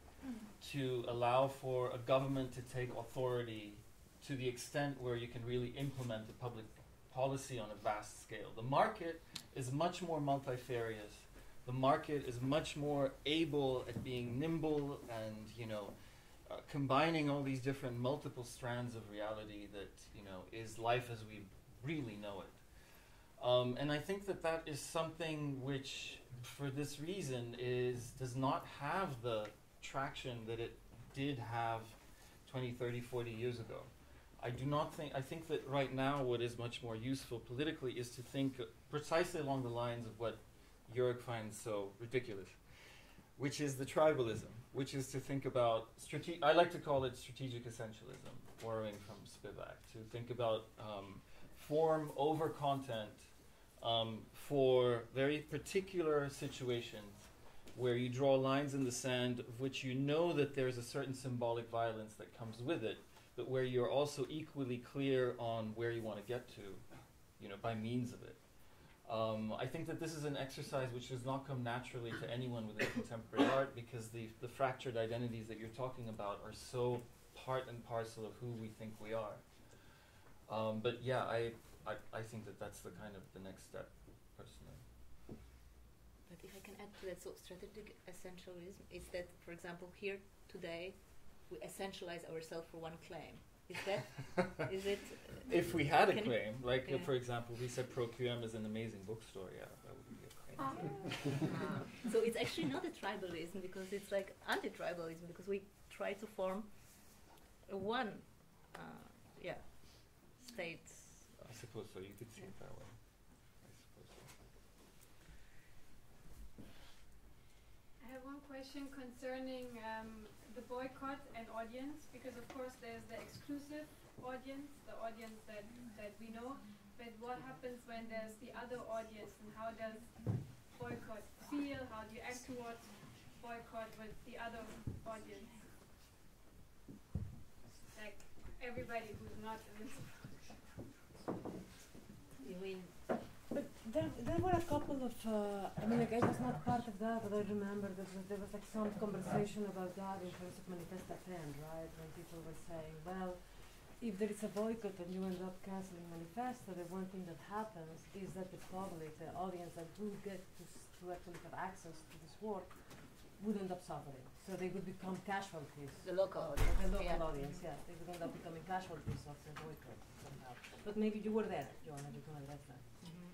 to allow for a government to take authority to the extent where you can really implement the public policy on a vast scale. The market is much more multifarious. The market is much more able at being nimble and, you know, uh, combining all these different multiple strands of reality that, you know, is life as we really know it. Um, and I think that that is something which, for this reason, is does not have the traction that it did have twenty, thirty, forty years ago. I do not think, I think that right now what is much more useful politically is to think precisely along the lines of what Jörg finds so ridiculous, which is the tribalism, which is to think about, strate I like to call it strategic essentialism, borrowing from Spivak, to think about um, form over content, um, for very particular situations where you draw lines in the sand of which you know that there's a certain symbolic violence that comes with it, but where you're also equally clear on where you want to get to, you know, by means of it. Um, I think that this is an exercise which does not come naturally to anyone within contemporary art, because the, the fractured identities that you're talking about are so part and parcel of who we think we are. Um, but yeah, I, I, I think that that's the kind of the next step, personally. But if I can add to that, so strategic essentialism is that, for example, here today, we essentialize ourselves for one claim. Is that, is it? Uh, if we had a can claim, like yeah. uh, for example, we said Pro Q M is an amazing bookstore, yeah, that would be a claim. Ah. So it's actually not a tribalism, because it's like anti-tribalism, because we try to form a one, uh, yeah, state. I suppose so, you could see it that way. I suppose so. I have one question concerning um, the boycott and audience, because of course there's the exclusive audience, the audience that, that we know, but what happens when there's the other audience, and how does boycott feel, how do you act towards boycott with the other audience? Like everybody who's not in this. You mean? But there, there were a couple of, uh, I mean, like, I was not part of that, but I remember that was, there was like some conversation about that in terms of Manifesta ten, right? When people were saying, well, if there is a boycott and you end up canceling Manifesta, the one thing that happens is that the public, the audience that do get to, s to actually have access to this work, would end up suffering. So they would become casualties. The local audience. The local yeah. audience, yeah. They would end up becoming casualties of the boycott somehow. But maybe you were there, Joanna, you can address that.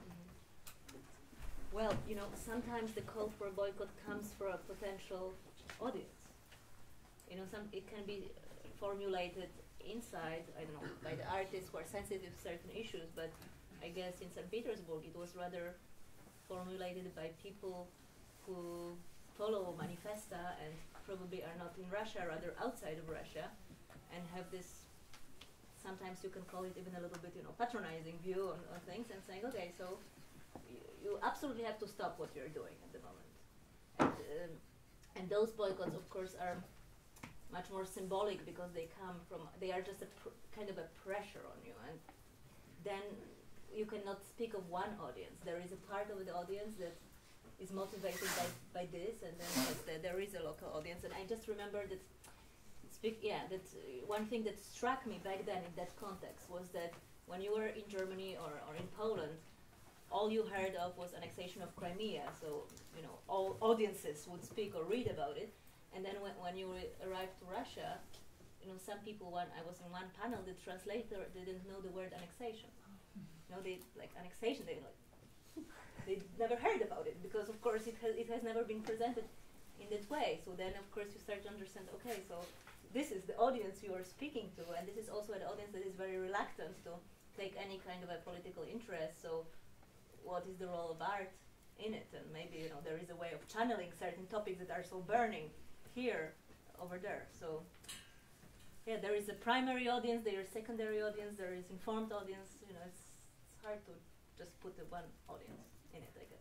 Well, you know, sometimes the call for a boycott comes from a potential audience. You know, some it can be uh, formulated inside, I don't know, by the artists who are sensitive to certain issues, but I guess in Saint Petersburg it was rather formulated by people who follow Manifesta and probably are not in Russia, rather outside of Russia, and have this, sometimes you can call it even a little bit, you know, patronizing view on, on things, and saying, okay, so you absolutely have to stop what you're doing at the moment. And, um, and those boycotts, of course, are much more symbolic, because they come from, they are just a pr kind of a pressure on you. And then you cannot speak of one audience. There is a part of the audience that is motivated by, by this, and then the, there is a local audience. And I just remember that, speak, yeah, that uh, one thing that struck me back then in that context was that when you were in Germany or, or in Poland, all you heard of was annexation of Crimea, so you know all audiences would speak or read about it. And then when, when you arrived to Russia, you know some people. One I was in one panel. The translator didn't know the word annexation. You know, they like annexation. They like they never heard about it, because of course it has it has never been presented in that way. So then of course you start to understand. Okay, so this is the audience you are speaking to, and this is also an audience that is very reluctant to take any kind of a political interest. So what is the role of art in it? And maybe, you know, there is a way of channeling certain topics that are so burning here, over there. So, yeah, there is a primary audience, there is secondary audience, there is informed audience. You know, it's, it's hard to just put the one audience in it, I guess.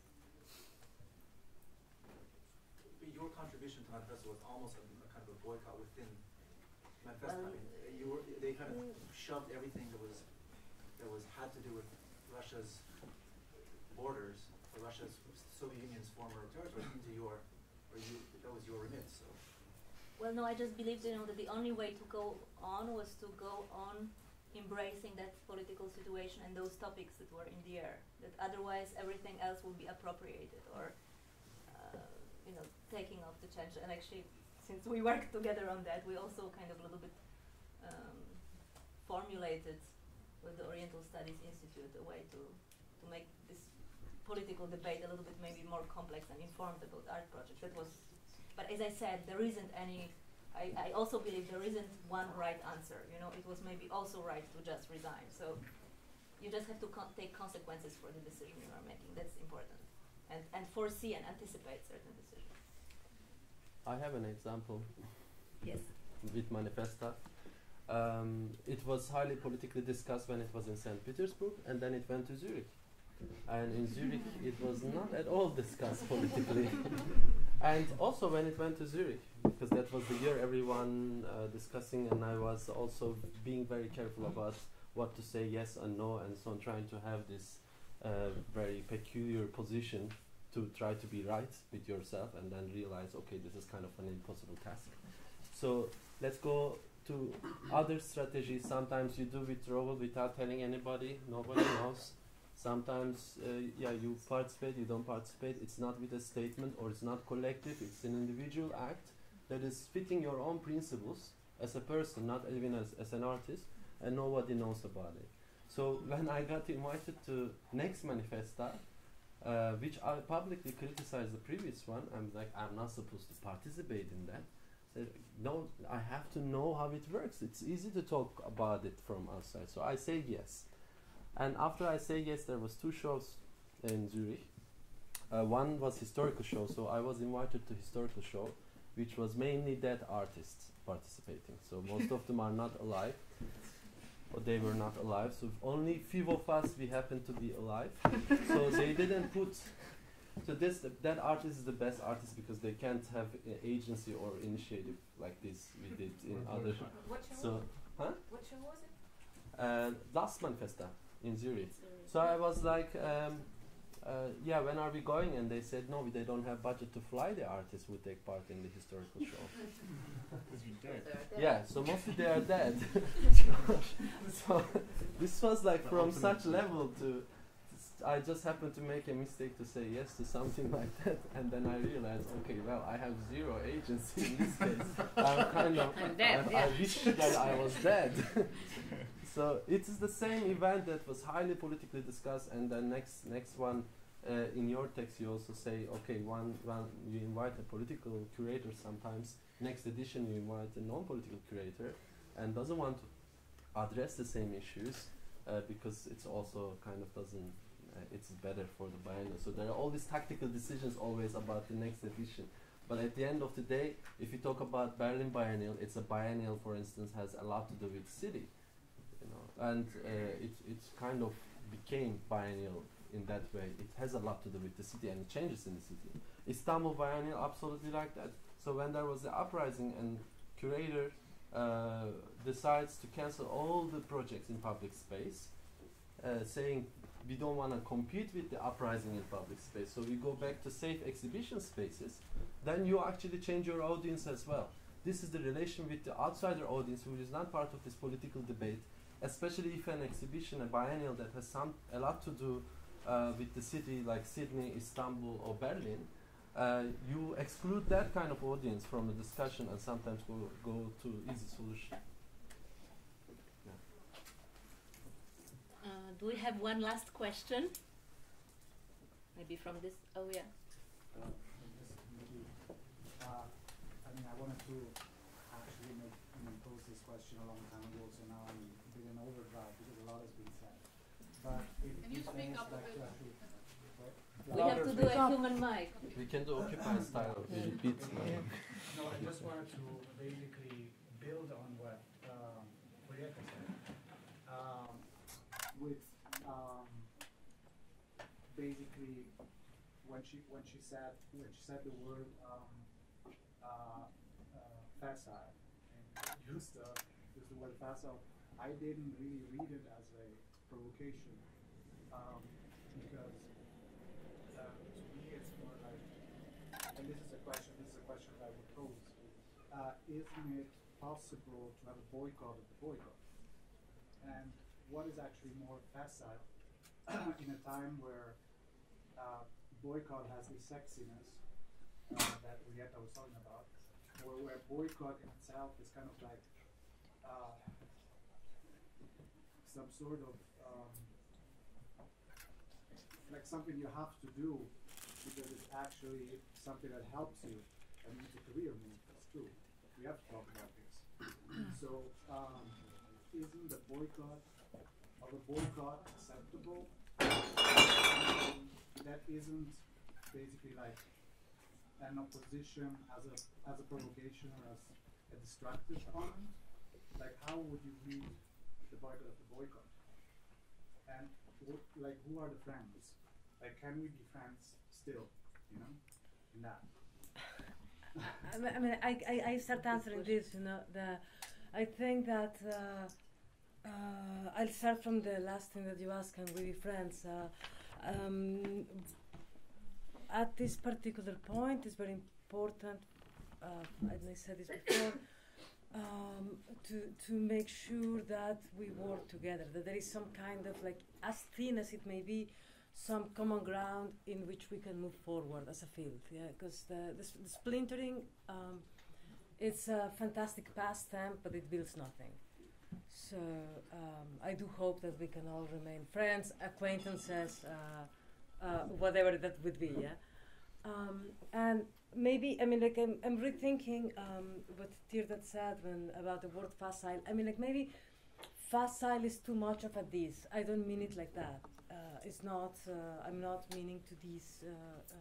Your contribution to Manifesto was almost a, a kind of a boycott within Manifesto. Well, I mean, you were, they kind of shoved everything that was that was had to do with Russia's borders, or Russia's Soviet Union's former territory, into your, or you, that was your remit. So. Well, no, I just believed, you know, that the only way to go on was to go on embracing that political situation and those topics that were in the air. That otherwise everything else would be appropriated or, uh, you know, taking off the change. And actually, since we worked together on that, we also kind of a little bit um, formulated with the Oriental Studies Institute a way to to make this political debate a little bit maybe more complex and informed about art projects. That was, but as I said, there isn't any, I, I also believe there isn't one right answer. You know, it was maybe also right to just resign. So you just have to con take consequences for the decision you are making. That's important. And, and foresee and anticipate certain decisions. I have an example. Yes. With Manifesta. Um, it was highly politically discussed when it was in Saint Petersburg, and then it went to Zurich. And in Zurich, it was not at all discussed politically. And also when it went to Zurich, because that was the year everyone uh, discussing, and I was also being very careful about what to say yes and no, and so on, trying to have this uh, very peculiar position to try to be right with yourself, and then realize, okay, this is kind of an impossible task. So let's go to other strategies. Sometimes you do withdrawal without telling anybody, nobody knows. Sometimes, uh, yeah, you participate, you don't participate. It's not with a statement, or it's not collective. It's an individual act that is fitting your own principles as a person, not even as, as an artist, and nobody knows about it. So when I got invited to next manifesta, uh, which I publicly criticized the previous one, I'm like, I'm not supposed to participate in that. So no, I have to know how it works. It's easy to talk about it from outside. So I say yes. And after I say yes, there was two shows in Zurich. Uh, one was historical show, so I was invited to historical show, which was mainly dead artists participating. So most of them are not alive, or they were not alive. So only few of us, we happen to be alive. So they didn't put. So this th that artist is the best artist because they can't have uh, agency or initiative like this we did in other. What show? So, huh? What show was it? Uh, last Manifesta in Zurich. So I was like, um, uh, yeah, when are we going? And they said, no, they don't have budget to fly the artists who take part in the historical show. Yeah, so mostly they are dead. So this was like the from such level to, I just happened to make a mistake to say yes to something like that, and then I realized, okay, well, I have zero agency in this case. I'm kind of, I'm dead, I, yeah. I wish that I was dead. So it is the same event that was highly politically discussed, and then next next one, uh, in your text you also say, okay, one, one you invite a political curator sometimes, next edition you invite a non-political curator, and doesn't want to address the same issues, uh, because it's also kind of doesn't, uh, it's better for the biennial. So there are all these tactical decisions always about the next edition. But at the end of the day, if you talk about Berlin Biennial, it's a biennial, for instance, has a lot to do with city. You know, and uh, it it kind of became biennial in that way. It has a lot to do with the city and changes in the city. Istanbul Biennial absolutely like that. So when there was the uprising and curator uh, decides to cancel all the projects in public space, uh, saying we don't want to compete with the uprising in public space, so we go back to safe exhibition spaces, then you actually change your audience as well. This is the relation with the outsider audience who is not part of this political debate, especially if an exhibition, a biennial that has some a lot to do uh, with the city like Sydney, Istanbul or Berlin, uh, you exclude that kind of audience from the discussion and sometimes go, go to easy solution. Yeah. Uh, do we have one last question? Maybe from this, oh yeah. Uh, I mean, I wanted to actually make, I mean, pose this question a long time ago, so now I'm a bit in overdrive because a lot has been said. But if Can you speak up a bit? We have to do a human mic. We can do Occupy style. We repeat. No, I just wanted to basically build on what um, Julieta said. Um, with um, basically when she when she said when she said the word um, uh, uh, facile and used the used the word facile, I didn't really read it as a provocation um, because uh, to me it's more like, and this is a question this is a question that I would pose: uh, isn't it possible to have a boycott of the boycott? And what is actually more facile in a time where uh, boycott has the sexiness uh, that Julieta was talking about, or where boycott in itself is kind of like uh, some sort of um, like something you have to do because it's actually something that helps you and it's a career move. That's true. We have to talk about this. So um, isn't the boycott of a boycott acceptable? Um, that isn't basically like an opposition as a as a provocation or as a destructive element. Like, how would you read the boycott of the boycott? And wh- like who are the friends? Like, can we be friends still? You know, in that. I mean, I, mean I, I, I start answering this. You know, the I think that uh, uh, I'll start from the last thing that you asked. Can we be friends? Uh, um, at this particular point, it's very important. Uh, I said this before. Um, to to make sure that we work together, that there is some kind of, like, as thin as it may be, some common ground in which we can move forward as a field. Yeah, because the, the, the splintering, um, it's a fantastic pastime, but it builds nothing. So um, I do hope that we can all remain friends, acquaintances, uh, uh, whatever that would be. Yeah, um, and maybe, I mean, like, I'm, I'm rethinking um, what Tirdad said when about the word facile. I mean, like, maybe facile is too much of a this. I don't mean it like that. Uh, it's not, uh, I'm not meaning to these uh,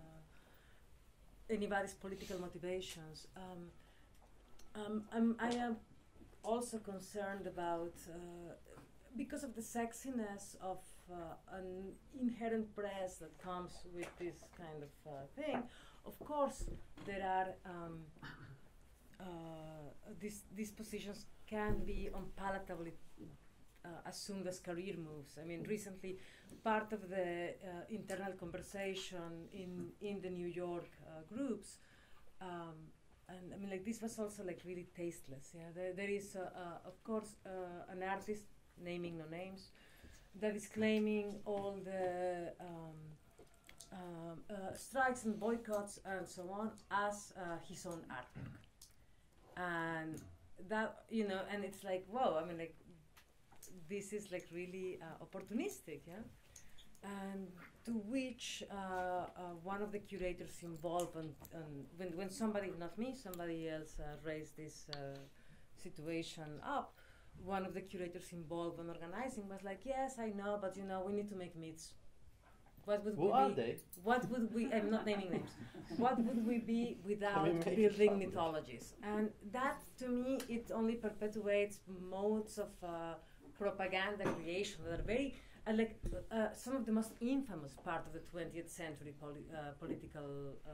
uh, anybody's political motivations. Um, um, I'm, I am also concerned about, uh, because of the sexiness of uh, an inherent press that comes with this kind of uh, thing. Of course, there are um, uh, these these positions can be unpalatably uh, assumed as career moves. I mean, recently, part of the uh, internal conversation in in the New York uh, groups, um, and I mean, like, this was also, like, really tasteless. Yeah, there, there is, uh, uh, of course, uh, an artist, naming no names, that is claiming all the Um, Um, uh, strikes and boycotts and so on as uh, his own artwork, and that, you know, and it's like, whoa, I mean, like, this is, like, really uh, opportunistic, yeah. And to which uh, uh, one of the curators involved, and, and when when somebody, not me, somebody else uh, raised this uh, situation up, one of the curators involved in organizing was like, yes, I know, but, you know, we need to make myths. What would Who we are be? they? What would we? I'm not naming names. What would we be without building mythologies? And that, to me, it only perpetuates modes of uh, propaganda creation that are very, uh, like, uh, some of the most infamous part of the twentieth century poli- uh, political uh,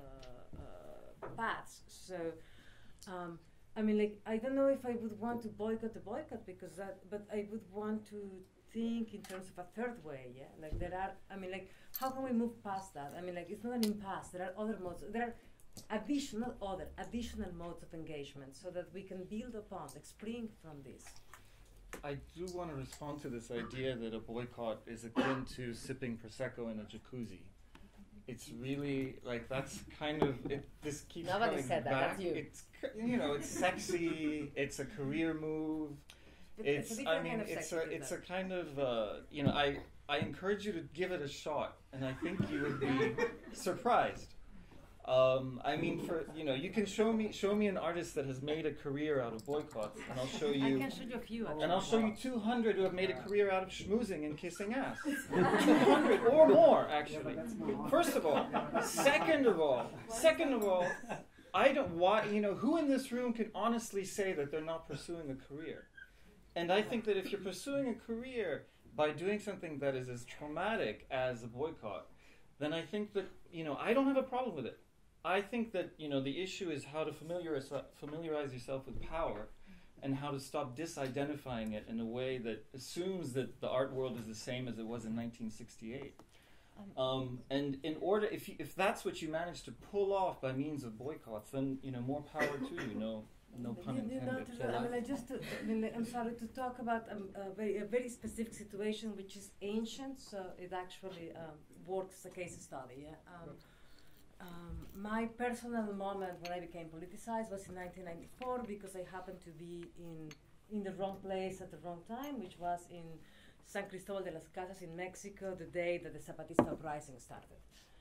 uh, paths. So, um, I mean, like, I don't know if I would want to boycott the boycott because that, but I would want to think in terms of a third way, yeah? Like, there are, I mean, like, how can we move past that? I mean, like, it's not an impasse. There are other modes. There are additional, other, additional modes of engagement so that we can build upon, like, spring from this. I do want to respond to this idea that a boycott is akin to sipping Prosecco in a jacuzzi. It's really, like, that's kind of, it, this keeps Nobody coming said that, back. that's you. It's, you know, it's sexy, it's a career move. But It's, it's a I different mean, kind of it's sex, a, isn't it's a it? kind of, uh, you know, I, I encourage you to give it a shot, and I think you would be surprised. Um, I mean, for, you know, you can show me, show me an artist that has made a career out of boycotts, and I'll show you. I can show you a few, actually. And I'll show you two hundred who have made a career out of schmoozing and kissing ass. two hundred or more, actually. First of all. Second of all. Second of all, I don't, why, you know, who in this room can honestly say that they're not pursuing a career? And I think that if you're pursuing a career by doing something that is as traumatic as a boycott, then I think that, you know, I don't have a problem with it. I think that, you know, the issue is how to familiarize, familiarize yourself with power and how to stop disidentifying it in a way that assumes that the art world is the same as it was in nineteen sixty-eight. Um, and in order, if you, if that's what you manage to pull off by means of boycotts, then, you know, more power to you. No, no pun You- you know, intended. to- I mean, I just, to, I mean, I'm sorry to talk about um, a very, a very specific situation which is ancient, so it actually um, works as a case study. Yeah. Um, um, my personal moment when I became politicized was in nineteen ninety-four because I happened to be in in the wrong place at the wrong time, which was in San Cristobal de las Casas in Mexico, the day that the Zapatista uprising started.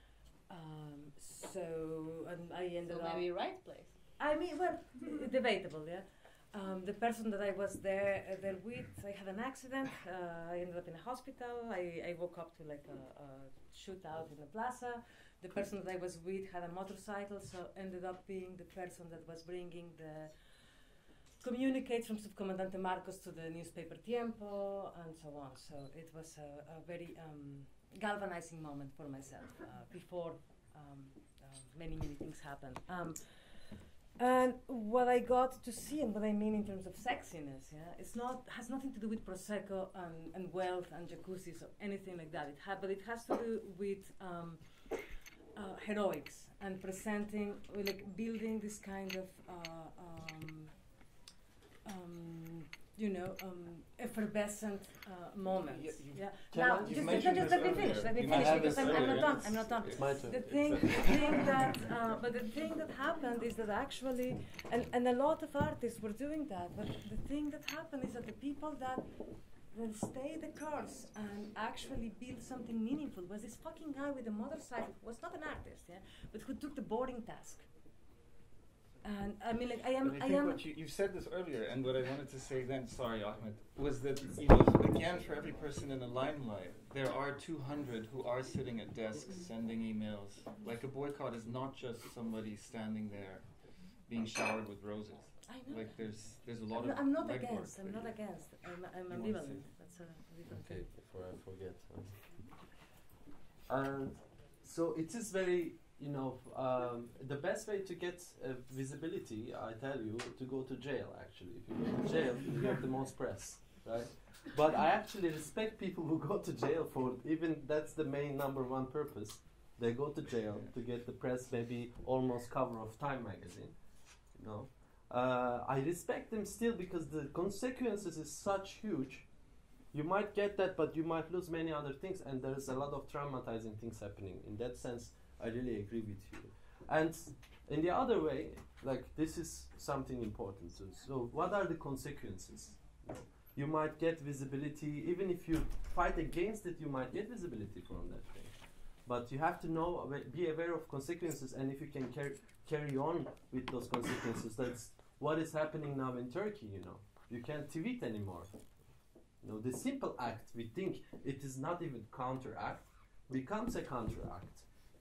Um, so, and I ended So up. maybe right place. I mean, well, debatable, yeah. Um, the person that I was there uh, there with, I had an accident. Uh, I ended up in a hospital. I, I woke up to like a, a shootout in the plaza. The person that I was with had a motorcycle, so ended up being the person that was bringing the communicate from Subcomandante Marcos to the newspaper Tiempo and so on. So it was a, a very um, galvanizing moment for myself uh, before um, uh, many, many things happened. Um, and what I got to see and what I mean in terms of sexiness, yeah, it's not has nothing to do with Prosecco and, and wealth and jacuzzis or anything like that. It ha- but it has to do with um, uh, heroics and presenting, like building this kind of uh, um, um, you know, um, effervescent uh, moments. Y- you- yeah. Can Now, I- you just, mentioned just, this let me earlier. finish. Let me You might finish have because this I'm, I'm not earlier. done. I'm not done. It's my turn. The thing, the thing that, uh, but the thing that happened is that actually, and, and a lot of artists were doing that. But the thing that happened is that the people that that stay the course and actually build something meaningful was this fucking guy with the motorcycle who was not an artist, yeah, but who took the boarding task. And I mean, like I am, But I I think am. what you, you said this earlier, and what I wanted to say then, sorry, Ahmet, was that, you know, again, for every person in the limelight, there are two hundred who are sitting at desks sending emails. Like a boycott is not just somebody standing there being showered with roses. I know. Like there's there's a lot I'm, of I'm not legwork against. I'm really. not against. I'm, I'm You wanna ambivalent. say? That's a different Okay, thing. before I forget. And so it is very, you know, um, the best way to get uh, visibility, I tell you, to go to jail, actually. If you go to jail, you get the most press, right? But I actually respect people who go to jail for, even that's the main number one purpose. They go to jail to get the press, maybe almost cover of Time magazine, you know. Uh, I respect them still because the consequences is such huge. You might get that, but you might lose many other things, and there's a lot of traumatizing things happening. In that sense, I really agree with you. And in the other way, like this is something important too. So what are the consequences? You might get visibility, even if you fight against it, you might get visibility from that thing. But you have to know, be aware of consequences, and if you can car- carry on with those consequences, that's what is happening now in Turkey, you know. You can't tweet anymore. You know, the simple act, we think it is not even counteract, becomes a counteract.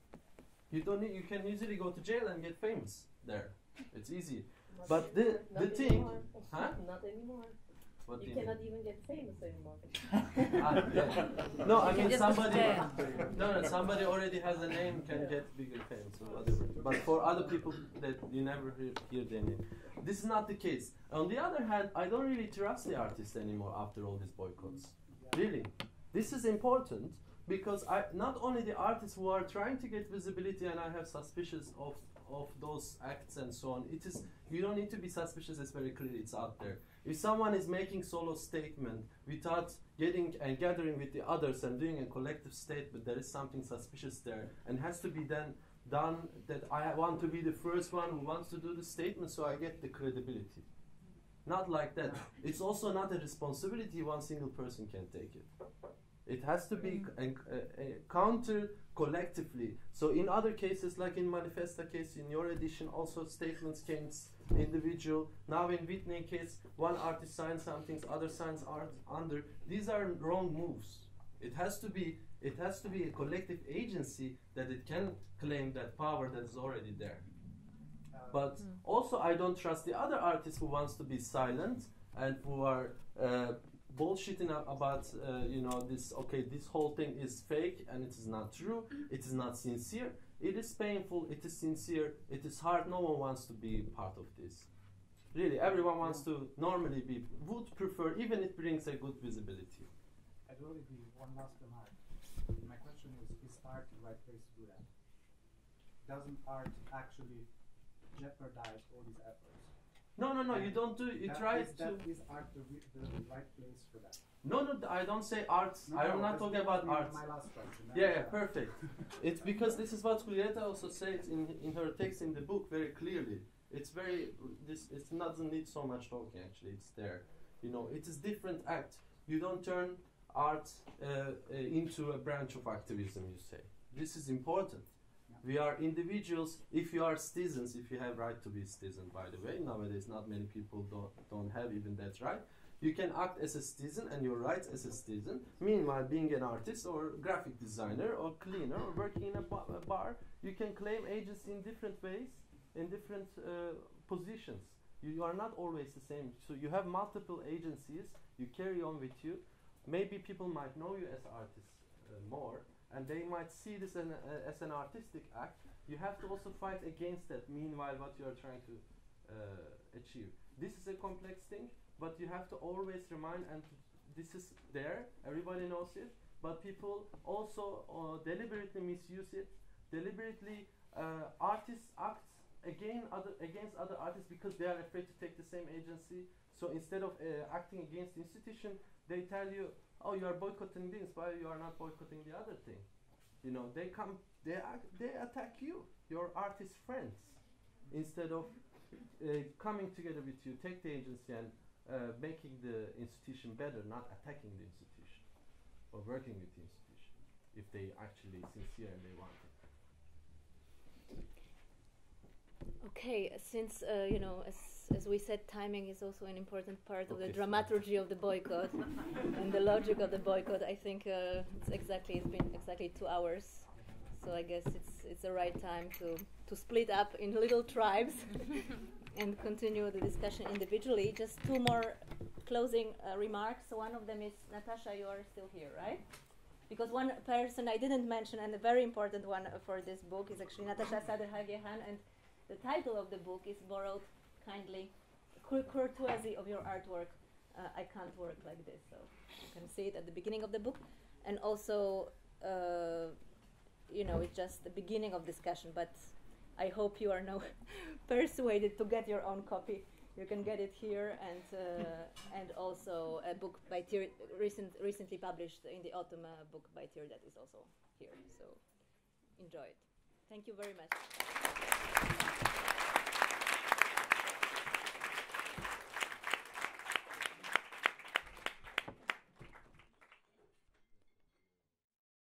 You don't need, you can easily go to jail and get famous there. It's easy. Not But the anymore. the Not thing, anymore. huh? Not anymore. What do You you cannot mean? even get famous anymore. Ah, yeah. No, I You can mean just somebody. jail. No, no, somebody already has a name can get bigger fame, so whatever. But for other people that you never hear, hear their name, this is not the case. On the other hand, I don't really trust the artists anymore after all these boycotts. Really, this is important because I not only the artists who are trying to get visibility, and I have suspicions of of those acts and so on. It is you don't need to be suspicious. It's very clear. It's out there. If someone is making solo statement without getting and gathering with the others and doing a collective statement, there is something suspicious there, and has to be then done. That I want to be the first one who wants to do the statement, so I get the credibility. Not like that. It's also not a responsibility one single person can take it. It has to be c- and, uh, uh, counter collectively. So in other cases, like in Manifesta case, in your edition, also statements came s- individual. Now in Whitney case, one artist signs some things, other signs art under. These are wrong moves. It has to be it has to be a collective agency that it can claim that power that is already there. But Mm. also, I don't trust the other artists who wants to be silent and who are uh, bullshitting a- about, uh, you know, this. Okay, this whole thing is fake and it is not true. It is not sincere. It is painful. It is sincere. It is hard. No one wants to be part of this. Really, everyone wants to normally be. Would prefer, even it brings a good visibility. I totally agree. One last remark. My question is: is art the right place to do that? Doesn't art actually jeopardize all these efforts? No, no, no. And You don't do. You that try is, to. that is art the, re- the right place for that? No, no. I don't say art. No, I'm no, not that's talking about my- art. My last question. Yeah, yeah, perfect. It's because this is what Julieta also says in in her text in the book very clearly. It's very this. It doesn't need so much talking. Actually, it's there. You know, it is different act. You don't turn art uh, uh, into a branch of activism. You say this is important. We are individuals. If you are citizens, if you have right to be citizen, by the way, nowadays not many people don't don't have even that right. You can act as a citizen and your rights as a citizen. Meanwhile, being an artist or graphic designer or cleaner or working in a, ba- a bar, you can claim agency in different ways, in different uh, positions. You, you are not always the same. So you have multiple agencies. You carry on with you. Maybe people might know you as artists uh, more, and they might see this an, uh, as an artistic act. You have to also fight against that. Meanwhile, what you are trying to uh, achieve. This is a complex thing, but you have to always remind, and this is there. Everybody knows it, but people also uh, deliberately misuse it. Deliberately, uh, artists act again other against other artists because they are afraid to take the same agency. So instead of uh, acting against the institution, they tell you, "Oh, you are boycotting this, but you are not boycotting the other thing." You know, they come, they act, they attack you, your artist friends, instead of uh, coming together with you, take the agency and uh, making the institution better, not attacking the institution or working with the institution, if they actually sincere and they want it. Okay, since uh, you know, as as we said, timing is also an important part Okay, of the dramaturgy of the boycott and the logic of the boycott. I think uh, it's exactly it's been exactly two hours, so I guess it's it's the right time to to split up in little tribes and continue the discussion individually. Just two more closing uh, remarks. So one of them is Natasha. You are still here, right? Because one person I didn't mention, and a very important one uh, for this book, is actually Natasha Sadr-Hagehan, and the title of the book is borrowed kindly, Cour- courtesy of your artwork. Uh, I can't work like this, so you can see it at the beginning of the book, and also, uh, you know, it's just the beginning of discussion. But I hope you are now persuaded to get your own copy. You can get it here, and uh, and also a book by Tir- recent recently published in the autumn, a book by Tirdad is also here. So enjoy it. Thank you very much.